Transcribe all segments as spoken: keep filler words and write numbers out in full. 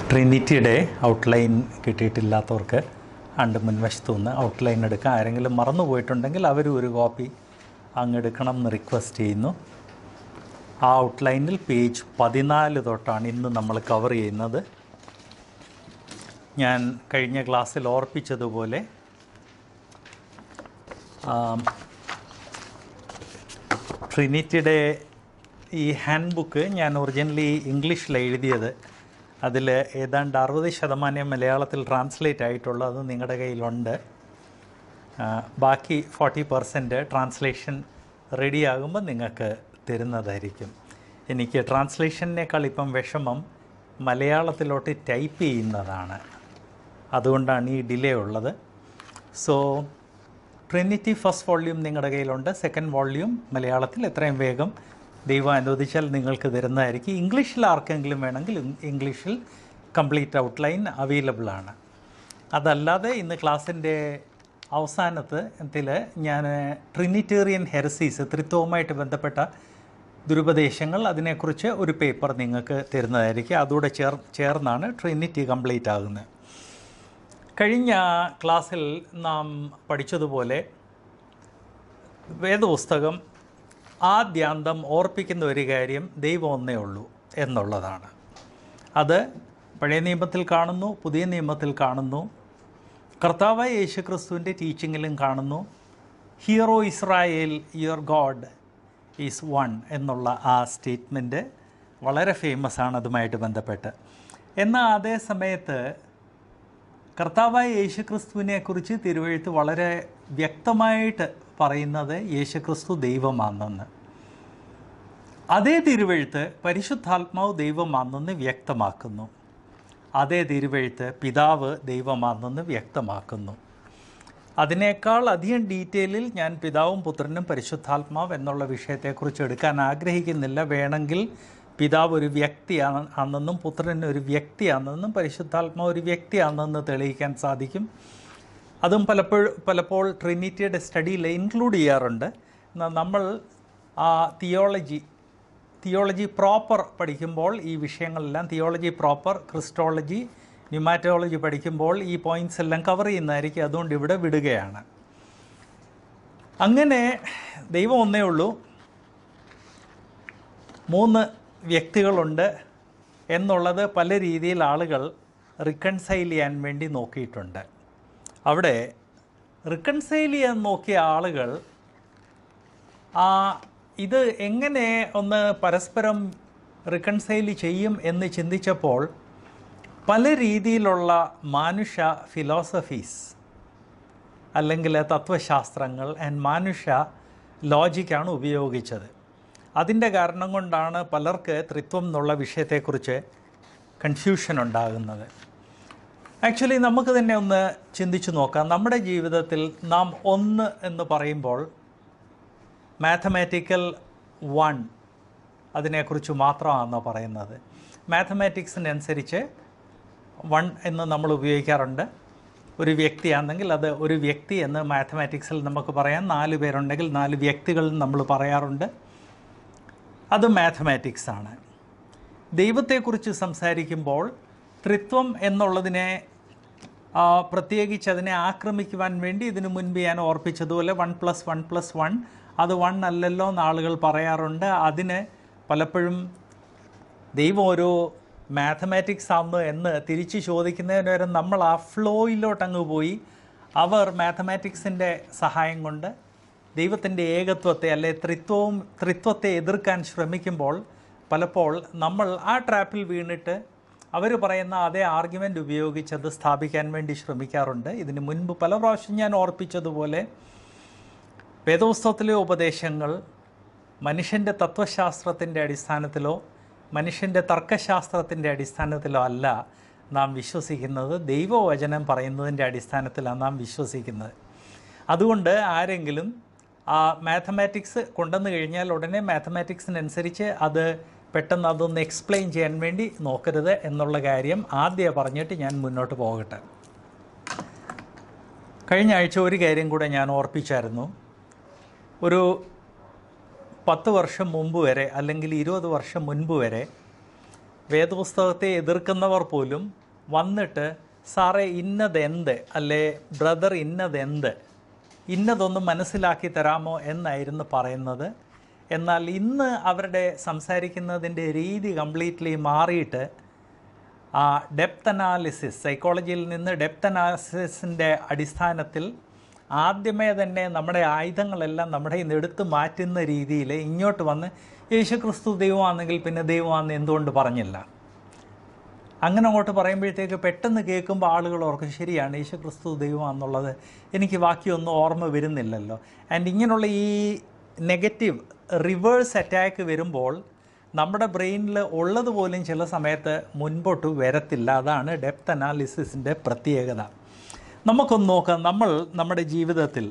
ട്രിനിറ്റിയുടെ outline കിട്ടിയിട്ടില്ലാത്തവർക്ക് അണ്ട് മുൻവശത്തു നിന്ന് outline എടുക്കാം. ആരെങ്കിലും മറന്നു പോയിട്ടുണ്ടെങ്കിൽ അവർ ഒരു കോപ്പി അങ്ങ് എടുക്കണം എന്ന് റിക്വസ്റ്റ് ചെയ്യുന്നു. ആ ഔട്ട്ലൈനിൽ പേജ് പതിനാല് തൊട്ടാണ് ഇന്ന് നമ്മൾ കവർ ചെയ്യുന്നത്. ഞാൻ കഴിഞ്ഞ ക്ലാസ്സിൽ ഓർപ്പിച്ചതുപോലെ ട്രിനിറ്റിയുടെ ഈ ഹാൻഡ് ബുക്ക് ഞാൻ ഒറിജിനലി ഇംഗ്ലീഷിൽ എഴുതിയത്. അതിൽ ഏതാണ്ട് അറുപത് ശതമാനം മലയാളത്തിൽ ട്രാൻസ്ലേറ്റ് ആയിട്ടുള്ളൂ. അത് നിങ്ങളുടെ കയ്യിലുണ്ട്. ബാക്കി ഫോർട്ടി പെർസെൻറ്റ് ട്രാൻസ്ലേഷൻ റെഡിയാകുമ്പോൾ നിങ്ങൾക്ക് തരുന്നതായിരിക്കും. എനിക്ക് ട്രാൻസ്ലേഷനേക്കാൾ ഇപ്പം വിഷമം മലയാളത്തിലോട്ട് ടൈപ്പ് ചെയ്യുന്നതാണ്. അതുകൊണ്ടാണ് ഈ ഡിലേ ഉള്ളത്. സോ ട്രിനിറ്റി ഫസ്റ്റ് വോള്യൂം നിങ്ങളുടെ കയ്യിലുണ്ട്. സെക്കൻഡ് വോള്യൂം മലയാളത്തിൽ എത്രയും വേഗം ദൈവം അനുവദിച്ചാൽ നിങ്ങൾക്ക് തരുന്നതായിരിക്കും. ഇംഗ്ലീഷിൽ ആർക്കെങ്കിലും വേണമെങ്കിൽ ഇംഗ്ലീഷിൽ കംപ്ലീറ്റ് ഔട്ട്ലൈൻ അവൈലബിൾ ആണ്. അതല്ലാതെ ഇന്ന് ക്ലാസ്സിൻ്റെ അവസാനത്തിൽ ഞാൻ ട്രിനിറ്റേറിയൻ ഹെറസീസ്, ത്രിത്വവുമായിട്ട് ബന്ധപ്പെട്ട ദുരുപദേശങ്ങൾ, അതിനെക്കുറിച്ച് ഒരു പേപ്പർ നിങ്ങൾക്ക് തരുന്നതായിരിക്കും. അതുകൂടെ ചേർ ചേർന്നാണ് ട്രിനിറ്റി കംപ്ലീറ്റ് ആകുന്നത്. കഴിഞ്ഞ ക്ലാസ്സിൽ നാം പഠിച്ചതുപോലെ വേദപുസ്തകം ആദ്യാന്തം ഓർപ്പിക്കുന്ന ഒരു കാര്യം ദൈവം ഒന്നേ ഉള്ളൂ എന്നുള്ളതാണ്. അത് പഴയ നിയമത്തിൽ കാണുന്നു, പുതിയ നിയമത്തിൽ കാണുന്നു, കർത്താവായ യേശുക്രിസ്തുവിൻ്റെ ടീച്ചിങ്ങിലും കാണുന്നു. Hear O Israel your God is one എന്നുള്ള ആ സ്റ്റേറ്റ്മെൻറ്റ് വളരെ ഫേമസ് ആണ് അതുമായിട്ട് ബന്ധപ്പെട്ട്. എന്നാൽ അതേ സമയത്ത് കർത്താവായ യേശുക്രിസ്തുവിനെക്കുറിച്ച് തിരുവെഴുത്ത് വളരെ വ്യക്തമായിട്ട് പറയുന്നത് യേശുക്രിസ്തു ദൈവമാണെന്ന്. അതേ തിരുവെഴുത്ത് പരിശുദ്ധാത്മാവ് ദൈവമാണെന്ന് വ്യക്തമാക്കുന്നു. അതേ തിരുവെഴുത്ത് പിതാവ് ദൈവമാണെന്ന് വ്യക്തമാക്കുന്നു. അതിനേക്കാൾ അധികം ഡീറ്റെയിലിൽ ഞാൻ പിതാവും പുത്രനും പരിശുദ്ധാത്മാവ് എന്നുള്ള വിഷയത്തെക്കുറിച്ച് എടുക്കാൻ ആഗ്രഹിക്കുന്നില്ല. വേണമെങ്കിൽ പിതാവ് ഒരു വ്യക്തിയാണെന്നും പുത്രൻ ഒരു വ്യക്തിയാണെന്നും പരിശുദ്ധാത്മാവ് ഒരു വ്യക്തിയാണെന്ന് തെളിയിക്കാൻ സാധിക്കും. അതും പലപ്പോഴും പലപ്പോൾ ട്രിനിറ്റിയുടെ സ്റ്റഡിയിൽ ഇൻക്ലൂഡ് ചെയ്യാറുണ്ട്. നമ്മൾ ആ തിയോളജി തിയോളജി പ്രോപ്പർ പഠിക്കുമ്പോൾ ഈ വിഷയങ്ങളെല്ലാം, തിയോളജി പ്രോപ്പർ, ക്രിസ്റ്റോളജി, ന്യൂമാറ്റോളജി പഠിക്കുമ്പോൾ ഈ പോയിൻറ്റ്സ് എല്ലാം കവർ ചെയ്യുന്നതായിരിക്കും. അതുകൊണ്ട് ഇവിടെ വിടുകയാണ്. അങ്ങനെ ദൈവം ഒന്നേ ഉള്ളൂ, മൂന്ന് വ്യക്തികളുണ്ട് എന്നുള്ളത് പല രീതിയിൽ ആളുകൾ റിക്കൺസൈൽ ചെയ്യാൻ വേണ്ടി നോക്കിയിട്ടുണ്ട്. അവിടെ റിക്കൺസൈൽ ചെയ്യാൻ നോക്കിയ ആളുകൾ ആ ഇത് എങ്ങനെ ഒന്ന് പരസ്പരം റിക്കൺസൈൽ ചെയ്യും എന്ന് ചിന്തിച്ചപ്പോൾ പല രീതിയിലുള്ള മാനുഷ ഫിലോസഫീസ് അല്ലെങ്കിൽ തത്വശാസ്ത്രങ്ങൾ ആൻഡ് മാനുഷ ലോജിക്കാണ് ഉപയോഗിച്ചത്. അതിൻ്റെ കാരണം കൊണ്ടാണ് പലർക്ക് ത്രിത്വം എന്നുള്ള വിഷയത്തെക്കുറിച്ച് കൺഫ്യൂഷൻ ഉണ്ടാകുന്നത്. ആക്ച്വലി നമുക്ക് തന്നെ ഒന്ന് ചിന്തിച്ചു നോക്കാം. നമ്മുടെ ജീവിതത്തിൽ നാം ഒന്ന് എന്ന് പറയുമ്പോൾ മാത്തമാറ്റിക്കൽ വൺ അതിനെക്കുറിച്ച് മാത്രമാണെന്ന് പറയുന്നത്. മാത്തമാറ്റിക്സിനനുസരിച്ച് വൺ എന്ന് നമ്മൾ ഉപയോഗിക്കാറുണ്ട്. ഒരു വ്യക്തിയാണെങ്കിൽ അത് ഒരു വ്യക്തി എന്ന് മാത്തമാറ്റിക്സിൽ നമുക്ക് പറയാം. നാല് പേരുണ്ടെങ്കിൽ നാല് വ്യക്തികൾ നമ്മൾ പറയാറുണ്ട്. അത് മാത്തമാറ്റിക്സാണ്. ദൈവത്തെക്കുറിച്ച് സംസാരിക്കുമ്പോൾ ത്രിത്വം എന്നുള്ളതിനെ പ്രത്യേകിച്ച് അതിനെ ആക്രമിക്കുവാൻ വേണ്ടി ഇതിനു മുൻപ് ഞാൻ ഓർപ്പിച്ചതുപോലെ one plus one plus one അത് വൺ അല്ലല്ലോ എന്ന് ആളുകൾ പറയാറുണ്ട്. അതിന് പലപ്പോഴും ദൈവം ഒരു മാത്തമാറ്റിക്സ് ആണ് എന്ന് തിരിച്ച് ചോദിക്കുന്നതിന് വരെ നമ്മൾ ആ ഫ്ലോയിലോട്ടങ്ങ് പോയി അവർ മാത്തമാറ്റിക്സിൻ്റെ സഹായം കൊണ്ട് ദൈവത്തിൻ്റെ ഏകത്വത്തെ അല്ലെ ത്രിത്വവും ത്രിത്വത്തെ എതിർക്കാൻ ശ്രമിക്കുമ്പോൾ പലപ്പോൾ നമ്മൾ ആ ട്രാപ്പിൽ വീണിട്ട് അവർ പറയുന്ന അതേ ആർഗ്യുമെൻ്റ് ഉപയോഗിച്ചത് സ്ഥാപിക്കാൻ വേണ്ടി ശ്രമിക്കാറുണ്ട്. ഇതിന് മുൻപ് പല പ്രാവശ്യം ഞാൻ ഓർപ്പിച്ചതുപോലെ വേദപുസ്തകത്തിലെ ഉപദേശങ്ങൾ മനുഷ്യൻ്റെ തത്വശാസ്ത്രത്തിൻ്റെ അടിസ്ഥാനത്തിലോ മനുഷ്യൻ്റെ തർക്കശാസ്ത്രത്തിൻ്റെ അടിസ്ഥാനത്തിലോ അല്ല നാം വിശ്വസിക്കുന്നത്. ദൈവവചനം പറയുന്നതിൻ്റെ അടിസ്ഥാനത്തിലാണ് നാം വിശ്വസിക്കുന്നത്. അതുകൊണ്ട് ആരെങ്കിലും ആ മാത്തമാറ്റിക്സ് കൊണ്ടുവന്നു കഴിഞ്ഞാൽ ഉടനെ മാത്തമാറ്റിക്സിനനുസരിച്ച് അത് പെട്ടെന്ന് അതൊന്ന് എക്സ്പ്ലെയിൻ ചെയ്യാൻ വേണ്ടി നോക്കരുത് എന്നുള്ള കാര്യം ആദ്യം പറഞ്ഞിട്ട് ഞാൻ മുന്നോട്ട് പോകട്ടെ. കഴിഞ്ഞ ആഴ്ച ഒരു കാര്യം കൂടെ ഞാൻ ഓർപ്പിച്ചായിരുന്നു. ഒരു പത്ത് വർഷം മുമ്പ് വരെ അല്ലെങ്കിൽ ഇരുപത് വർഷം മുൻപ് വരെ വേദപുസ്തകത്തെ എതിർക്കുന്നവർ പോലും വന്നിട്ട് സാറേ ഇന്നതെന്ത്, അല്ലേ ബ്രദർ ഇന്നതെന്ത്, ഇന്നതൊന്ന് മനസ്സിലാക്കി തരാമോ എന്നായിരുന്നു പറയുന്നത്. എന്നാൽ ഇന്ന് അവരുടെ സംസാരിക്കുന്നതിൻ്റെ രീതി കംപ്ലീറ്റ്ലി മാറിയിട്ട് ആ ഡെപ്ത് അനാലിസിസ്, സൈക്കോളജിയിൽ നിന്ന് ഡെപ്ത് അനാലിസിസിൻ്റെ അടിസ്ഥാനത്തിൽ ആദ്യമേ തന്നെ നമ്മുടെ ആയുധങ്ങളെല്ലാം നമ്മുടെ ഇന്ന് എടുത്ത് മാറ്റുന്ന രീതിയിൽ ഇങ്ങോട്ട് വന്ന് യേശുക്രിസ്തു ദൈവമാണെങ്കിൽ പിന്നെ ദൈവമാണെന്ന് എന്തുകൊണ്ട് പറഞ്ഞില്ല? അങ്ങനെ അങ്ങോട്ട് പറയുമ്പോഴത്തേക്ക് പെട്ടെന്ന് കേൾക്കുമ്പോൾ ആളുകൾ ഓർക്കും ശരിയാണ് യേശുക്രിസ്തു ദൈവമാണെന്നുള്ളത് എനിക്ക് ബാക്കിയൊന്നും ഓർമ്മ വരുന്നില്ലല്ലോ. ആൻഡ് ഇങ്ങനെയുള്ള ഈ നെഗറ്റീവ് റിവേഴ്സ് അറ്റാക്ക് വരുമ്പോൾ നമ്മുടെ ബ്രെയിനിൽ ഉള്ളതുപോലും ചില സമയത്ത് മുൻപോട്ട് വരത്തില്ല. അതാണ് ഡെപ്ത് അനാലിസിസിൻ്റെ പ്രത്യേകത. നമുക്കൊന്ന് നോക്കാം, നമ്മൾ നമ്മുടെ ജീവിതത്തിൽ,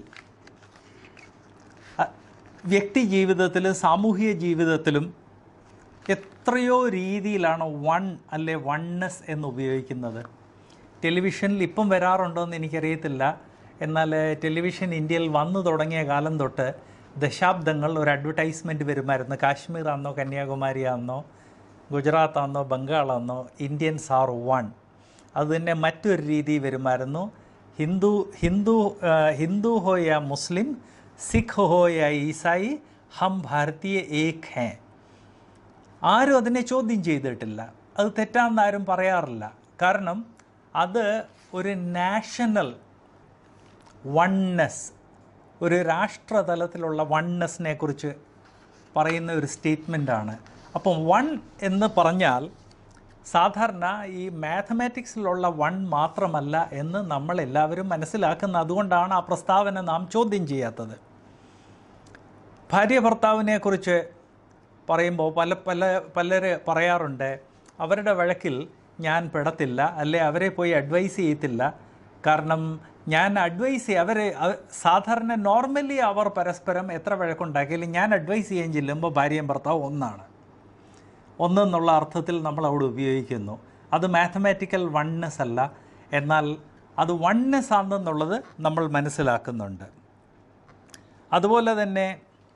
വ്യക്തി ജീവിതത്തിലും സാമൂഹിക ജീവിതത്തിലും എത്രയോ രീതിയിലാണ് വൺ അല്ലെ വൺനെസ് എന്ന് ഉപയോഗിക്കുന്നത്. ടെലിവിഷനിൽ ഇപ്പം വരാറുണ്ടോ എന്ന് എനിക്കറിയത്തില്ല. എന്നാൽ ടെലിവിഷൻ ഇന്ത്യയിൽ വന്നു തുടങ്ങിയ കാലം തൊട്ട് ദശാബ്ദങ്ങൾ ഒരു അഡ്വർടൈസ്മെൻറ്റ് വരുമായിരുന്നു. കാശ്മീർ ആണെന്നോ കന്യാകുമാരി ആണെന്നോ ഗുജറാത്താണെന്നോ ബംഗാളാണെന്നോ ഇന്ത്യൻസ് ആർ വൺ. അതുതന്നെ മറ്റൊരു രീതി വരുമായിരുന്നു, ഹിന്ദു ഹിന്ദു ഹിന്ദു ഹോ യാ മുസ്ലിം, സിഖ് ഹോ യാ ഈസായി, ഹം ഭാരതീയ ഏക് ഹേ. ആരും അതിനെ ചോദ്യം ചെയ്തിട്ടില്ല. അത് തെറ്റാണെന്ന് ആരും പറയാറില്ല. കാരണം അത് ഒരു നാഷണൽ വൺനെസ്, ഒരു രാഷ്ട്രതലത്തിലുള്ള വൺനെസ്സിനെ കുറിച്ച് പറയുന്ന ഒരു സ്റ്റേറ്റ്മെൻറ്റാണ്. അപ്പം വൺ എന്ന് പറഞ്ഞാൽ സാധാരണ ഈ മാത്തമാറ്റിക്സിലുള്ള വൺ മാത്രമല്ല എന്ന് നമ്മളെല്ലാവരും മനസ്സിലാക്കുന്നത്. അതുകൊണ്ടാണ് ആ പ്രസ്താവന നാം ചോദ്യം ചെയ്യാത്തത്. ഭാര്യ ഭർത്താവിനെക്കുറിച്ച് പറയുമ്പോൾ പല പല പലർ പറയാറുണ്ട്, അവരുടെ വഴക്കിൽ ഞാൻ പെടത്തില്ല, അല്ലെ അവരെ പോയി അഡ്വൈസ് ചെയ്യത്തില്ല. കാരണം ഞാൻ അഡ്വൈസ് ചെയ്യ അവരെ സാധാരണ നോർമലി അവർ പരസ്പരം എത്ര വഴക്കുണ്ടാക്കിയാലും ഞാൻ അഡ്വൈസ് ചെയ്യാൻ ചെല്ലുമ്പോൾ ഭാര്യയും ഭർത്താവ് ഒന്നാണ്, ഒന്നെന്നുള്ള അർത്ഥത്തിൽ നമ്മൾ അവിടെ ഉപയോഗിക്കുന്നു. അത് മാത്തമാറ്റിക്കൽ വൺനെസ് അല്ല, എന്നാൽ അത് വൺനെസ് ആണെന്നുള്ളത് നമ്മൾ മനസ്സിലാക്കുന്നുണ്ട്. അതുപോലെ തന്നെ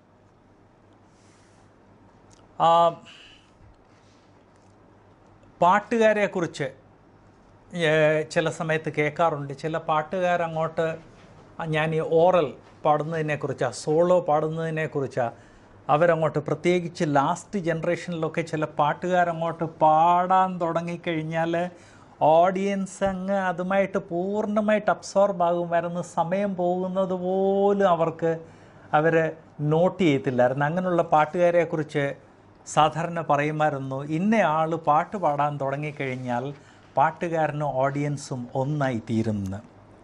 പാട്ടുകാരെക്കുറിച്ച് ചില സമയത്ത് കേൾക്കാറുണ്ട്. ചില പാട്ടുകാരങ്ങോട്ട് ഞാൻ ഈ ഓറൽ പാടുന്നതിനെക്കുറിച്ചാണ്, സോളോ പാടുന്നതിനെക്കുറിച്ചാണ് അവരങ്ങോട്ട്, പ്രത്യേകിച്ച് ലാസ്റ്റ് ജനറേഷനിലൊക്കെ ചില പാട്ടുകാരങ്ങോട്ട് പാടാൻ തുടങ്ങിക്കഴിഞ്ഞാൽ ഓഡിയൻസ് അങ്ങ് അതുമായിട്ട് പൂർണ്ണമായിട്ട് അബ്സോർബ് ആകുമായിരുന്നു. സമയം പോകുന്നത് പോലും അവർക്ക് അവർ നോട്ട് ചെയ്യത്തില്ലായിരുന്നു. അങ്ങനെയുള്ള പാട്ടുകാരെക്കുറിച്ച് സാധാരണ പറയുമായിരുന്നു, ഇന്ന ആൾ പാട്ട് പാടാൻ തുടങ്ങിക്കഴിഞ്ഞാൽ പാട്ടുകാരനും ഓഡിയൻസും ഒന്നായി തീരുമെന്ന്.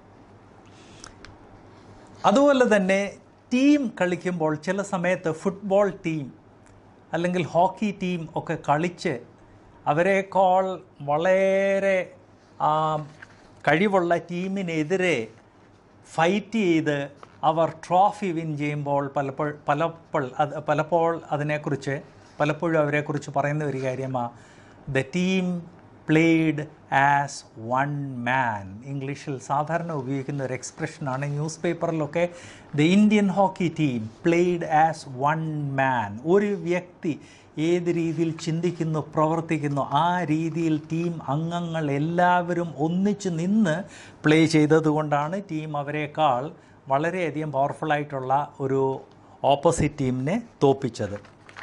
അതുപോലെ തന്നെ ടീം കളിക്കുമ്പോൾ ചില സമയത്ത് ഫുട്ബോൾ ടീം അല്ലെങ്കിൽ ഹോക്കി ടീം ഒക്കെ കളിച്ച് അവരെക്കാൾ വളരെ കഴിവുള്ള ടീമിനെതിരെ ഫൈറ്റ് ചെയ്ത് അവർ ട്രോഫി വിൻ ചെയ്യുമ്പോൾ പലപ്പോൾ പലപ്പോൾ അത് പലപ്പോൾ അതിനെക്കുറിച്ച് പലപ്പോഴും അവരെക്കുറിച്ച് പറയുന്ന ഒരു കാര്യമാണ്, the team played as one man. ഇംഗ്ലീഷിൽ സാധാരണ ഉപയോഗിക്കുന്ന ഒരു എക്സ്പ്രഷനാണ്. ന്യൂസ് പേപ്പറിലൊക്കെ the Indian hockey team played as one man. ഒരു വ്യക്തി ഏത് രീതിയിൽ ചിന്തിക്കുന്നു, പ്രവർത്തിക്കുന്നു, ആ രീതിയിൽ ടീം അംഗങ്ങൾ എല്ലാവരും ഒന്നിച്ച് നിന്ന് പ്ലേ ചെയ്തതുകൊണ്ടാണ് ടീം അവരെക്കാൾ വളരെയധികം പവർഫുള്ളായിട്ടുള്ള ഒരു ഓപ്പോസിറ്റ് ടീമിനെ തോൽപ്പിച്ചത്.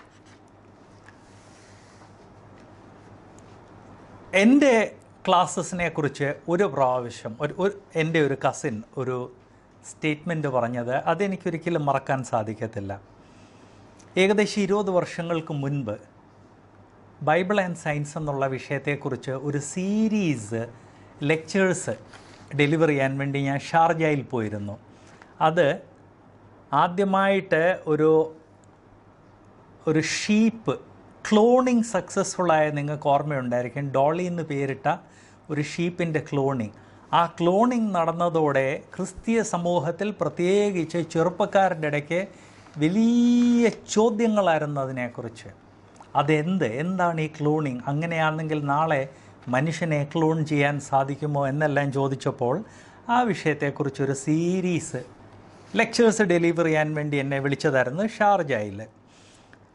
എൻ്റെ ക്ലാസ്സസിനെ കുറിച്ച് ഒരു പ്രാവശ്യം ഒരു എൻ്റെ ഒരു കസിൻ ഒരു സ്റ്റേറ്റ്മെൻറ്റ് പറഞ്ഞത് അതെനിക്കൊരിക്കലും മറക്കാൻ സാധിക്കത്തില്ല. ഏകദേശം ഇരുപത് വർഷങ്ങൾക്ക് മുൻപ് ബൈബിൾ ആൻഡ് സയൻസ് എന്നുള്ള വിഷയത്തെക്കുറിച്ച് ഒരു സീരീസ് ലെക്ചേഴ്സ് ഡെലിവർ ചെയ്യാൻ വേണ്ടി ഞാൻ ഷാർജയിൽ പോയിരുന്നു. അത് ആദ്യമായിട്ട് ഒരു ഒരു ഷീപ്പ് ക്ലോണിങ് സക്സസ്ഫുള്ളായ നിങ്ങൾക്ക് ഓർമ്മയുണ്ടായിരിക്കും. ഡോളി എന്ന് പേരിട്ട ഒരു ഷീപ്പിൻ്റെ ക്ലോണിങ്. ആ ക്ലോണിങ് നടന്നതോടെ ക്രിസ്തീയ സമൂഹത്തിൽ പ്രത്യേകിച്ച് ചെറുപ്പക്കാരുടെ ഇടയ്ക്ക് വലിയ ചോദ്യങ്ങളായിരുന്നു അതിനെക്കുറിച്ച്. അതെന്ത് എന്താണ് ഈ ക്ലോണിങ്, അങ്ങനെയാണെങ്കിൽ നാളെ മനുഷ്യനെ ക്ലോൺ ചെയ്യാൻ സാധിക്കുമോ എന്നെല്ലാം ചോദിച്ചപ്പോൾ ആ വിഷയത്തെക്കുറിച്ചൊരു സീരീസ് ലെക്ചേഴ്സ് ഡെലിവർ ചെയ്യാൻ വേണ്ടി എന്നെ വിളിച്ചതായിരുന്നു ഷാർജയിൽ.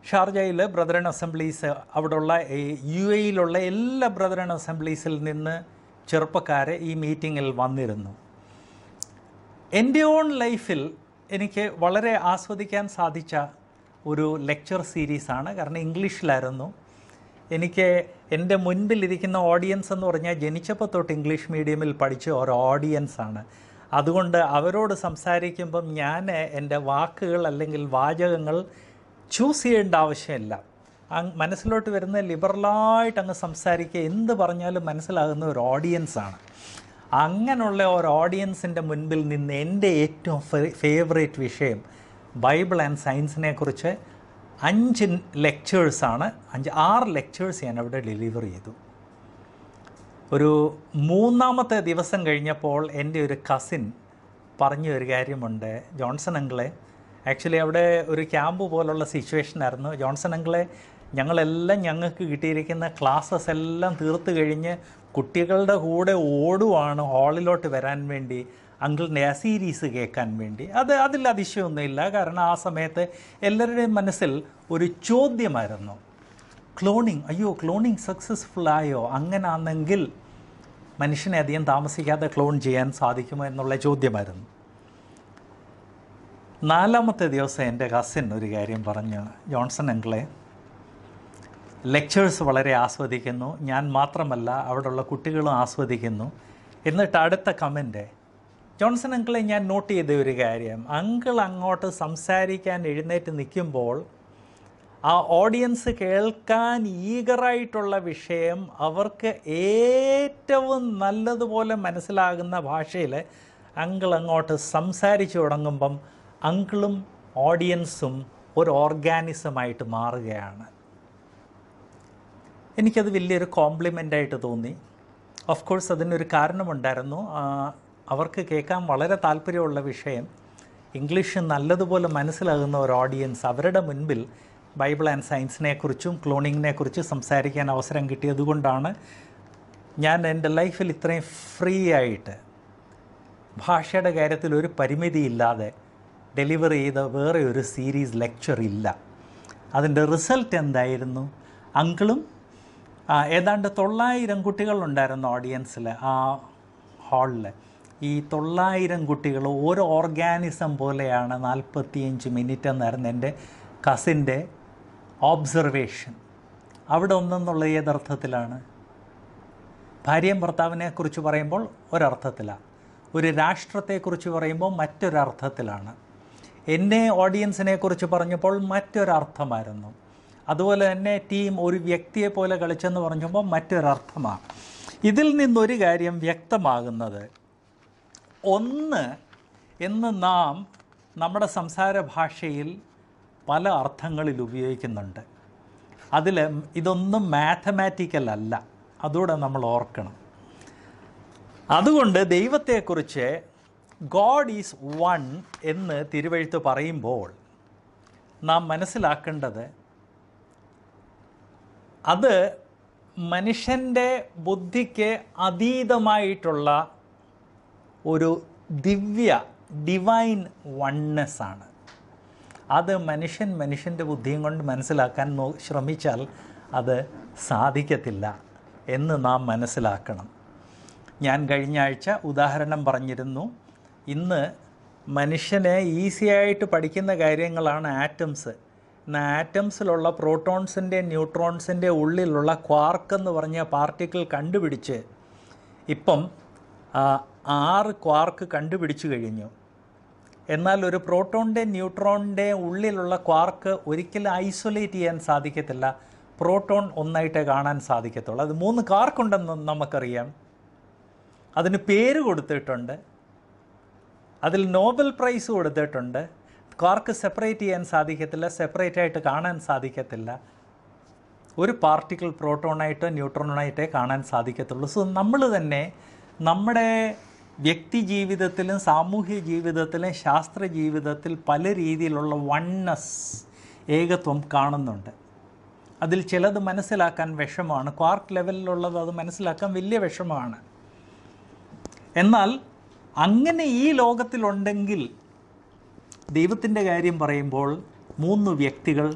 ഷാർജയിൽ ബ്രദറൻ അസംബ്ലീസ്, അവിടെയുള്ള യു എയിലുള്ള എല്ലാ ബ്രദറൻ അസംബ്ലീസിൽ നിന്ന് ചെറുപ്പക്കാരെ ഈ മീറ്റിങ്ങിൽ വന്നിരുന്നു. എൻ്റെ ഓൺ ലൈഫിൽ എനിക്ക് വളരെ ആസ്വദിക്കാൻ സാധിച്ച ഒരു ലെക്ചർ സീരീസാണ്. കാരണം ഇംഗ്ലീഷിലായിരുന്നു. എനിക്ക് എൻ്റെ മുൻപിലിരിക്കുന്ന ഓഡിയൻസ് എന്ന് പറഞ്ഞാൽ ജനിച്ചപ്പോൾ തൊട്ട് ഇംഗ്ലീഷ് മീഡിയമിൽ പഠിച്ച ഒരു ഓഡിയൻസാണ്. അതുകൊണ്ട് അവരോട് സംസാരിക്കുമ്പം ഞാൻ എൻ്റെ വാക്കുകൾ അല്ലെങ്കിൽ വാചകങ്ങൾ ചൂസ് ചെയ്യേണ്ട ആവശ്യമില്ല. മനസ്സിലോട്ട് വരുന്ന ലിബറലായിട്ട് അങ്ങ് സംസാരിക്കുക, എന്ത് പറഞ്ഞാലും മനസ്സിലാകുന്ന ഒരു ഓഡിയൻസാണ്. അങ്ങനെയുള്ള ഒരു ഓഡിയൻസിൻ്റെ മുൻപിൽ നിന്ന് എൻ്റെ ഏറ്റവും ഫേവറേറ്റ് വിഷയം ബൈബിൾ ആൻഡ് സയൻസിനെ കുറിച്ച് അഞ്ച് ലെക്ചേഴ്സാണ്, അഞ്ച് ആറ് ലെക്ചേഴ്സ് ഞാൻ അവിടെ ഡെലിവർ ചെയ്തു. ഒരു മൂന്നാമത്തെ ദിവസം കഴിഞ്ഞപ്പോൾ എൻ്റെ ഒരു കസിൻ പറഞ്ഞ ഒരു കാര്യമുണ്ട്, ജോൺസൺ അങ്കിളെ, ആക്ച്വലി അവിടെ ഒരു ക്യാമ്പ് പോലുള്ള സിറ്റുവേഷനായിരുന്നു. ജോൺസൺ അങ്കിളെ, ഞങ്ങളെല്ലാം ഞങ്ങൾക്ക് കിട്ടിയിരിക്കുന്ന ക്ലാസ്സസ് എല്ലാം തീർത്ത് കഴിഞ്ഞ് കുട്ടികളുടെ കൂടെ ഓടുവാണ് ഹാളിലോട്ട് വരാൻ വേണ്ടി, അങ്കിളിൻ്റെ ആ സീരീസ് കേൾക്കാൻ വേണ്ടി. അത് അതിൽ അതിശയമൊന്നുമില്ല, കാരണം ആ സമയത്ത് എല്ലാവരുടെയും മനസ്സിൽ ഒരു ചോദ്യമായിരുന്നു, ക്ലോണിങ്, അയ്യോ ക്ലോണിങ് സക്സസ്ഫുൾ ആയോ, അങ്ങനെയാണെങ്കിൽ മനുഷ്യനെ അധികം താമസിക്കാതെ ക്ലോൺ ചെയ്യാൻ സാധിക്കുമോ എന്നുള്ള ചോദ്യമായിരുന്നു. നാലാമത്തെ ദിവസം എൻ്റെ കസിൻ ഒരു കാര്യം പറഞ്ഞു, ജോൺസൺ അങ്കിളെ, ലെക്ചേഴ്സ് വളരെ ആസ്വദിക്കുന്നു, ഞാൻ മാത്രമല്ല അവിടെയുള്ള കുട്ടികളും ആസ്വദിക്കുന്നു. എന്നിട്ട് അടുത്ത കമൻറ്റ്, ജോൺസൺ അങ്കിളെ, ഞാൻ നോട്ട് ചെയ്ത ഒരു കാര്യം, അങ്കിൾ അങ്ങോട്ട് സംസാരിക്കാൻ എഴുന്നേറ്റ് നിൽക്കുമ്പോൾ ആ ഓഡിയൻസ് കേൾക്കാൻ ഈഗറായിട്ടുള്ള വിഷയം അവർക്ക് ഏറ്റവും നല്ലതുപോലെ മനസ്സിലാകുന്ന ഭാഷയിൽ അങ്കിൾ അങ്ങോട്ട് സംസാരിച്ചു തുടങ്ങുമ്പം അങ്കിളും ഓഡിയൻസും ഒരു ഓർഗാനിസമായിട്ട് മാറുകയാണ്. എനിക്കത് വലിയൊരു കോംപ്ലിമെൻ്റായിട്ട് തോന്നി. ഓഫ് കോഴ്സ് അതിനൊരു കാരണമുണ്ടായിരുന്നു. അവർക്ക് കേൾക്കാൻ വളരെ താല്പര്യമുള്ള വിഷയം, ഇംഗ്ലീഷ് നല്ലതുപോലെ മനസ്സിലാകുന്ന ഒരു ഓഡിയൻസ് അവരുടെ മുൻപിൽ ബൈബിൾ ആൻഡ് സയൻസിനെക്കുറിച്ചും ക്ലോണിങ്ങിനെക്കുറിച്ചും സംസാരിക്കാൻ അവസരം കിട്ടിയതുകൊണ്ടാണ് ഞാൻ എൻ്റെ ലൈഫിൽ ഇത്രയും ഫ്രീ ആയിട്ട് ഭാഷയുടെ കാര്യത്തിൽ ഒരു പരിമിതിയില്ലാതെ ഡെലിവർ ചെയ്ത വേറെ ഒരു സീരീസ് ലെക്ചർ ഇല്ല. അതിൻ്റെ റിസൾട്ട് എന്തായിരുന്നു? അങ്കിളും ഏതാണ്ട് തൊള്ളായിരം കുട്ടികളുണ്ടായിരുന്നു ഓഡിയൻസിൽ, ആ ഹാളിൽ. ഈ തൊള്ളായിരം കുട്ടികൾ ഒരു ഓർഗാനിസം പോലെയാണ് നാൽപ്പത്തിയഞ്ച് മിനിറ്റ് എന്നായിരുന്നു എൻ്റെ കസിൻ്റെ ഓബ്സർവേഷൻ. അവിടെ ഒന്നെന്നുള്ള ഏതർത്ഥത്തിലാണ്? ഭാര്യയും ഭർത്താവിനെക്കുറിച്ച് പറയുമ്പോൾ ഒരർത്ഥത്തിലാണ്, ഒരു രാഷ്ട്രത്തെക്കുറിച്ച് പറയുമ്പോൾ മറ്റൊരർത്ഥത്തിലാണ്, എന്നെ ഓഡിയൻസിനെ കുറിച്ച് പറഞ്ഞപ്പോൾ മറ്റൊരർത്ഥമായിരുന്നു. അതുപോലെ തന്നെ ടീം ഒരു വ്യക്തിയെ പോലെ കളിച്ചെന്ന് പറഞ്ഞപ്പോൾ മറ്റൊരർത്ഥമാണ്. ഇതിൽ നിന്നൊരു കാര്യം വ്യക്തമാകുന്നത്, ഒന്ന് എന്ന് നാം നമ്മുടെ സംസാര ഭാഷയിൽ പല അർത്ഥങ്ങളിൽ ഉപയോഗിക്കുന്നുണ്ട്. അതിൽ ഇതൊന്നും മാത്തമാറ്റിക്കൽ അല്ല, അതുകൂടെ നമ്മൾ ഓർക്കണം. അതുകൊണ്ട് ദൈവത്തെക്കുറിച്ച് ഗോഡ് ഈസ് വൺ എന്ന് തിരുവെഴുത്ത് പറയുമ്പോൾ നാം മനസ്സിലാക്കേണ്ടത്, അത് മനുഷ്യൻ്റെ ബുദ്ധിക്ക് അതീതമായിട്ടുള്ള ഒരു ദിവ്യ ഡിവൈൻ വൺനെസ്സാണ്. അത് മനുഷ്യൻ മനുഷ്യൻ്റെ ബുദ്ധിയും കൊണ്ട് മനസ്സിലാക്കാൻ ശ്രമിച്ചാൽ അത് സാധിക്കത്തില്ല എന്ന് നാം മനസ്സിലാക്കണം. ഞാൻ കഴിഞ്ഞ ആഴ്ച ഉദാഹരണം പറഞ്ഞിരുന്നു. ഇന്ന് മനുഷ്യനെ ഈസിയായിട്ട് പഠിക്കുന്ന കാര്യങ്ങളാണ് ആറ്റംസ്. എന്നാൽ ആറ്റംസിലുള്ള പ്രോട്ടോൺസിൻ്റെ ന്യൂട്രോൺസിൻ്റെ ഉള്ളിലുള്ള ക്വാർക്ക് എന്ന് പറഞ്ഞ പാർട്ടിക്കിൾ കണ്ടുപിടിച്ച് ഇപ്പം ആറ് ക്വാർക്ക് കണ്ടുപിടിച്ചു കഴിഞ്ഞു. എന്നാൽ ഒരു പ്രോട്ടോണിൻ്റെ ന്യൂട്രോണിൻ്റെ ഉള്ളിലുള്ള ക്വാർക്ക് ഒരിക്കലും ഐസൊലേറ്റ് ചെയ്യാൻ സാധിക്കത്തില്ല. പ്രോട്ടോൺ ഒന്നായിട്ടേ കാണാൻ സാധിക്കത്തുള്ളൂ. അത് മൂന്ന് ക്വാർക്കുണ്ടെന്ന് നമുക്കറിയാം, അതിന് പേര് കൊടുത്തിട്ടുണ്ട്, അതിൽ നോബൽ പ്രൈസ് കൊടുത്തിട്ടുണ്ട്. ക്വാർക്ക് സെപ്പറേറ്റ് ചെയ്യാൻ സാധിക്കത്തില്ല, സെപ്പറേറ്റ് ആയിട്ട് കാണാൻ സാധിക്കത്തില്ല. ഒരു പാർട്ടിക്കിൾ പ്രോട്ടോണായിട്ടോ ന്യൂട്രോണായിട്ടേ കാണാൻ സാധിക്കത്തുള്ളൂ. സോ നമ്മൾ തന്നെ നമ്മുടെ വ്യക്തി ജീവിതത്തിലും സാമൂഹ്യ ജീവിതത്തിലും ശാസ്ത്ര ജീവിതത്തിൽ പല രീതിയിലുള്ള വൺനെസ്, ഏകത്വം കാണുന്നുണ്ട്. അതിൽ ചിലത് മനസ്സിലാക്കാൻ വിഷമമാണ്. ക്വാർക്ക് ലെവലിലുള്ളത് അത് മനസ്സിലാക്കാൻ വലിയ വിഷമമാണ്. എന്നാൽ അങ്ങനെ ഈ ലോകത്തിലുണ്ടെങ്കിൽ ദൈവത്തിൻ്റെ കാര്യം പറയുമ്പോൾ മൂന്ന് വ്യക്തികൾ,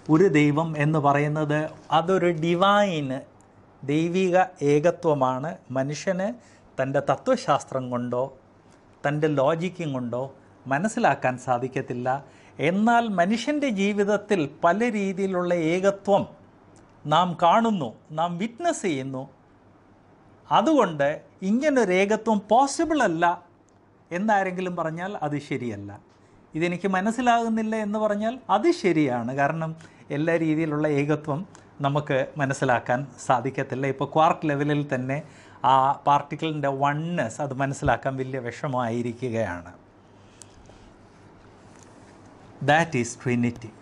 ഒരു ദൈവം എന്ന് പറയുന്നത് അതൊരു ഡിവൈന് ദൈവിക ഏകത്വമാണ്. മനുഷ്യന് തൻ്റെ തത്വശാസ്ത്രം കൊണ്ടോ തൻ്റെ ലോജിക്കും കൊണ്ടോ മനസ്സിലാക്കാൻ സാധിക്കത്തില്ല. എന്നാൽ മനുഷ്യൻ്റെ ജീവിതത്തിൽ പല രീതിയിലുള്ള ഏകത്വം നാം കാണുന്നു, നാം വിറ്റ്നസ് ചെയ്യുന്നു. അതുകൊണ്ട് ഇങ്ങനൊരു ഏകത്വം പോസിബിൾ അല്ല എന്നാരെങ്കിലും പറഞ്ഞാൽ അത് ശരിയല്ല. ഇതെനിക്ക് മനസ്സിലാകുന്നില്ല എന്ന് പറഞ്ഞാൽ അത് ശരിയാണ്. കാരണം എല്ലാ രീതിയിലുള്ള ഏകത്വം നമുക്ക് മനസ്സിലാക്കാൻ സാധിക്കത്തില്ല. ഇപ്പോൾ ക്വാർക്ക് ലെവലിൽ തന്നെ ആ പാർട്ടിക്കിളിൻ്റെ വൺനെസ് അത് മനസ്സിലാക്കാൻ വലിയ വിഷമമായിരിക്കുകയാണ്. That is Trinity.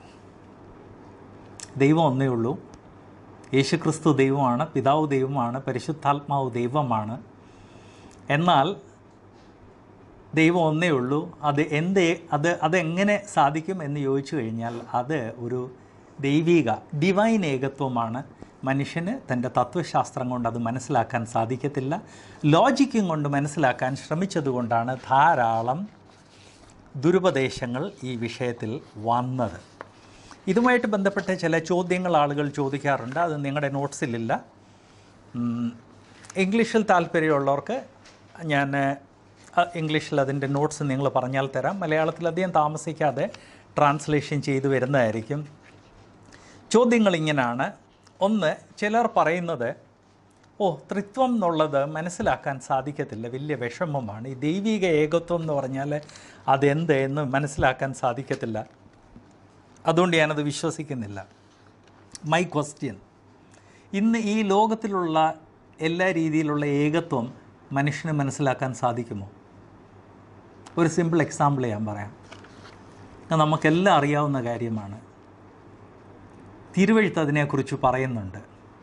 ദൈവം ഒന്നേ ഉള്ളൂ. യേശുക്രിസ്തു ദൈവമാണ്, പിതാവ് ദൈവമാണ്, പരിശുദ്ധാത്മാവ് ദൈവമാണ്. എന്നാൽ ദൈവം ഒന്നേ ഉള്ളൂ. അത് എന്ത് അത് അതെങ്ങനെ സാധിക്കും എന്ന് ചോദിച്ചു കഴിഞ്ഞാൽ അത് ഒരു ദൈവിക ഡിവൈൻ ഏകത്വമാണ്. മനുഷ്യന് തൻ്റെ തത്വശാസ്ത്രം കൊണ്ട് അത് മനസ്സിലാക്കാൻ സാധിക്കത്തില്ല. ലോജിക്കും കൊണ്ട് മനസ്സിലാക്കാൻ ശ്രമിച്ചതുകൊണ്ടാണ് ധാരാളം ദുരുപദേശങ്ങൾ ഈ വിഷയത്തിൽ വന്നത്. ഇതുമായിട്ട് ബന്ധപ്പെട്ട ചില ചോദ്യങ്ങൾ ആളുകൾ ചോദിക്കാറുണ്ട്. അത് നിങ്ങളുടെ നോട്ട്സിലില്ല. ഇംഗ്ലീഷിൽ താല്പര്യമുള്ളവർക്ക് ഞാൻ ഇംഗ്ലീഷിൽ അതിൻ്റെ നോട്ട്സ് നിങ്ങൾ പറഞ്ഞാൽ തരാം. മലയാളത്തിൽ അധികം താമസിക്കാതെ ട്രാൻസ്ലേഷൻ ചെയ്തു വരുന്നതായിരിക്കും. ചോദ്യങ്ങൾ ഇങ്ങനെയാണ്. ഒന്ന്, ചിലർ പറയുന്നത് ഓ ത്രിത്വം എന്നുള്ളത് മനസ്സിലാക്കാൻ സാധിക്കത്തില്ല, വലിയ വിഷമമാണ്. ഈ ദൈവിക ഏകത്വം എന്ന് പറഞ്ഞാൽ അതെന്ത് എന്ന് മനസ്സിലാക്കാൻ സാധിക്കത്തില്ല, അതുകൊണ്ട് ഞാനത് വിശ്വസിക്കുന്നില്ല. മൈ ക്വസ്റ്റ്യൻ, ഇന്ന് ഈ ലോകത്തിലുള്ള എല്ലാ രീതിയിലുള്ള ഏകത്വം മനുഷ്യന് മനസ്സിലാക്കാൻ സാധിക്കുമോ? ഒരു സിമ്പിൾ എക്സാമ്പിൾ ഞാൻ പറയാം. നമുക്കെല്ലാം അറിയാവുന്ന കാര്യമാണ്. തിരുവെഴുത്ത് അതിനെക്കുറിച്ച് പറയുന്നുണ്ട്.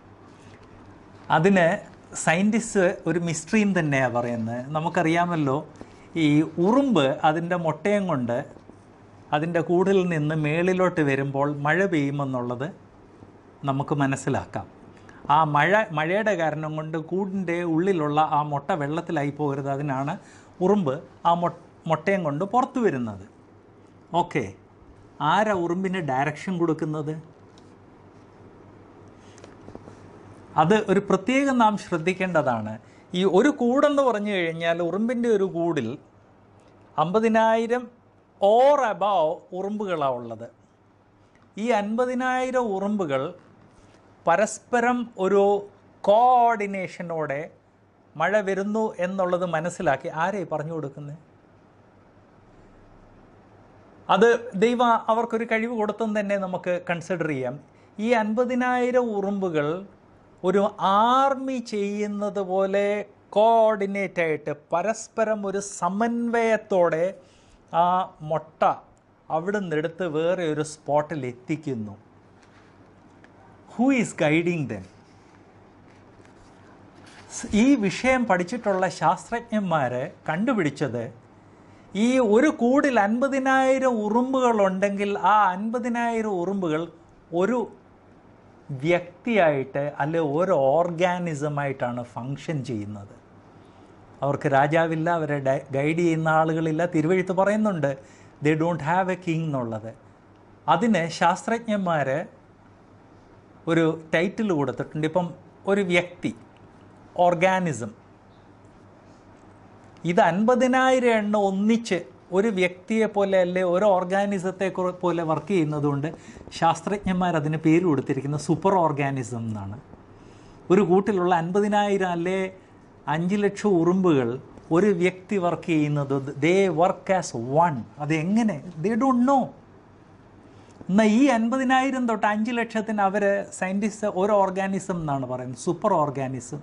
അതിന് സയൻറ്റിസ്റ്റ് ഒരു മിസ്റ്ററിയും തന്നെയാണ് പറയുന്നത്. നമുക്കറിയാമല്ലോ, ഈ ഉറുമ്പ് അതിൻ്റെ മുട്ടയും കൊണ്ട് അതിൻ്റെ കൂടിൽ നിന്ന് മേളിലോട്ട് വരുമ്പോൾ മഴ പെയ്യുമെന്നുള്ളത് നമുക്ക് മനസ്സിലാക്കാം. ആ മഴ മഴയുടെ കാരണം കൊണ്ട് കൂടിൻ്റെ ഉള്ളിലുള്ള ആ മുട്ട വെള്ളത്തിലായി പോകരുത്. അതിനാണ് ഉറുമ്പ് ആ മുട്ടയും കൊണ്ട് പുറത്തു വരുന്നത്. ഓക്കെ, ആരാ ഉറുമ്പിന് ഡയറക്ഷൻ കൊടുക്കുന്നത്? അത് ഒരു പ്രത്യേകം നാം ശ്രദ്ധിക്കേണ്ടതാണ്. ഈ ഒരു കൂടെന്ന് പറഞ്ഞു കഴിഞ്ഞാൽ ഉറുമ്പിൻ്റെ ഒരു കൂടിൽ അമ്പതിനായിരം ഓർ അബവ് ഉറുമ്പുകളാണ് ഉള്ളത്. ഈ അൻപതിനായിരം ഉറുമ്പുകൾ പരസ്പരം ഒരു കോർഡിനേഷനോടെ മഴ വരുന്നു എന്നുള്ളത് മനസ്സിലാക്കി ആരെയും പറഞ്ഞു കൊടുക്കുന്നത്? അത് ദൈവം അവർക്കൊരു കഴിവ് കൊടുത്തെന്ന് തന്നെ നമുക്ക് കൺസിഡർ ചെയ്യാം. ഈ അൻപതിനായിരം ഉറുമ്പുകൾ ഒരു ആർമി ചെയ്യുന്നത് പോലെ കോർഡിനേറ്റായിട്ട് പരസ്പരം ഒരു സമന്വയത്തോടെ ആ മുട്ട അവിടെ നിന്നെടുത്ത് വേറെ ഒരു സ്പോട്ടിൽ എത്തിക്കുന്നു. Who is guiding them? ഈ വിഷയം പഠിച്ചിട്ടുള്ള ശാസ്ത്രജ്ഞന്മാർ കണ്ടുപിടിച്ചത്, ഈ ഒരു കൂടിൽ അൻപതിനായിരം ഉറുമ്പുകളുണ്ടെങ്കിൽ ആ അൻപതിനായിരം ഉറുമ്പുകൾ ഒരു വ്യക്തിയായിട്ട് അല്ലെ ഒരു ഓർഗാനിസമായിട്ടാണ് ഫങ്ഷൻ ചെയ്യുന്നത്. അവർക്ക് രാജാവില്ല, അവരെ ഗൈഡ് ചെയ്യുന്ന ആളുകളില്ല. തിരുവെഴുത്ത് പറയുന്നുണ്ട് they don't have a king എന്നുള്ളത്. അതിന് ശാസ്ത്രജ്ഞന്മാർ ഒരു ടൈറ്റിൽ കൊടുത്തിട്ടുണ്ട്. ഇപ്പം ഒരു വ്യക്തി, ഓർഗാനിസം, ഇത് അൻപതിനായിരം എണ്ണം ഒന്നിച്ച് ഒരു വ്യക്തിയെ പോലെ അല്ലെ ഒരു ഓർഗാനിസത്തെ പോലെ വർക്ക് ചെയ്യുന്നതുകൊണ്ട് ശാസ്ത്രജ്ഞന്മാർ അതിന് പേര് കൊടുത്തിരിക്കുന്നത് സൂപ്പർ ഓർഗാനിസം എന്നാണ്. ഒരു കൂട്ടിലുള്ള അൻപതിനായിരം അല്ലെ അഞ്ച് ലക്ഷം ഉറുമ്പുകൾ ഒരു വ്യക്തി വർക്ക് ചെയ്യുന്നത്, ദേ വർക്ക് ആസ് വൺ. അതെങ്ങനെ? They don't know. എന്നാൽ ഈ അൻപതിനായിരം തൊട്ട് അഞ്ച് ലക്ഷത്തിന് അവർ സയൻറ്റിസ്റ്റ് ഒരു ഓർഗാനിസം എന്നാണ് പറയുന്നത്, സൂപ്പർ ഓർഗാനിസം.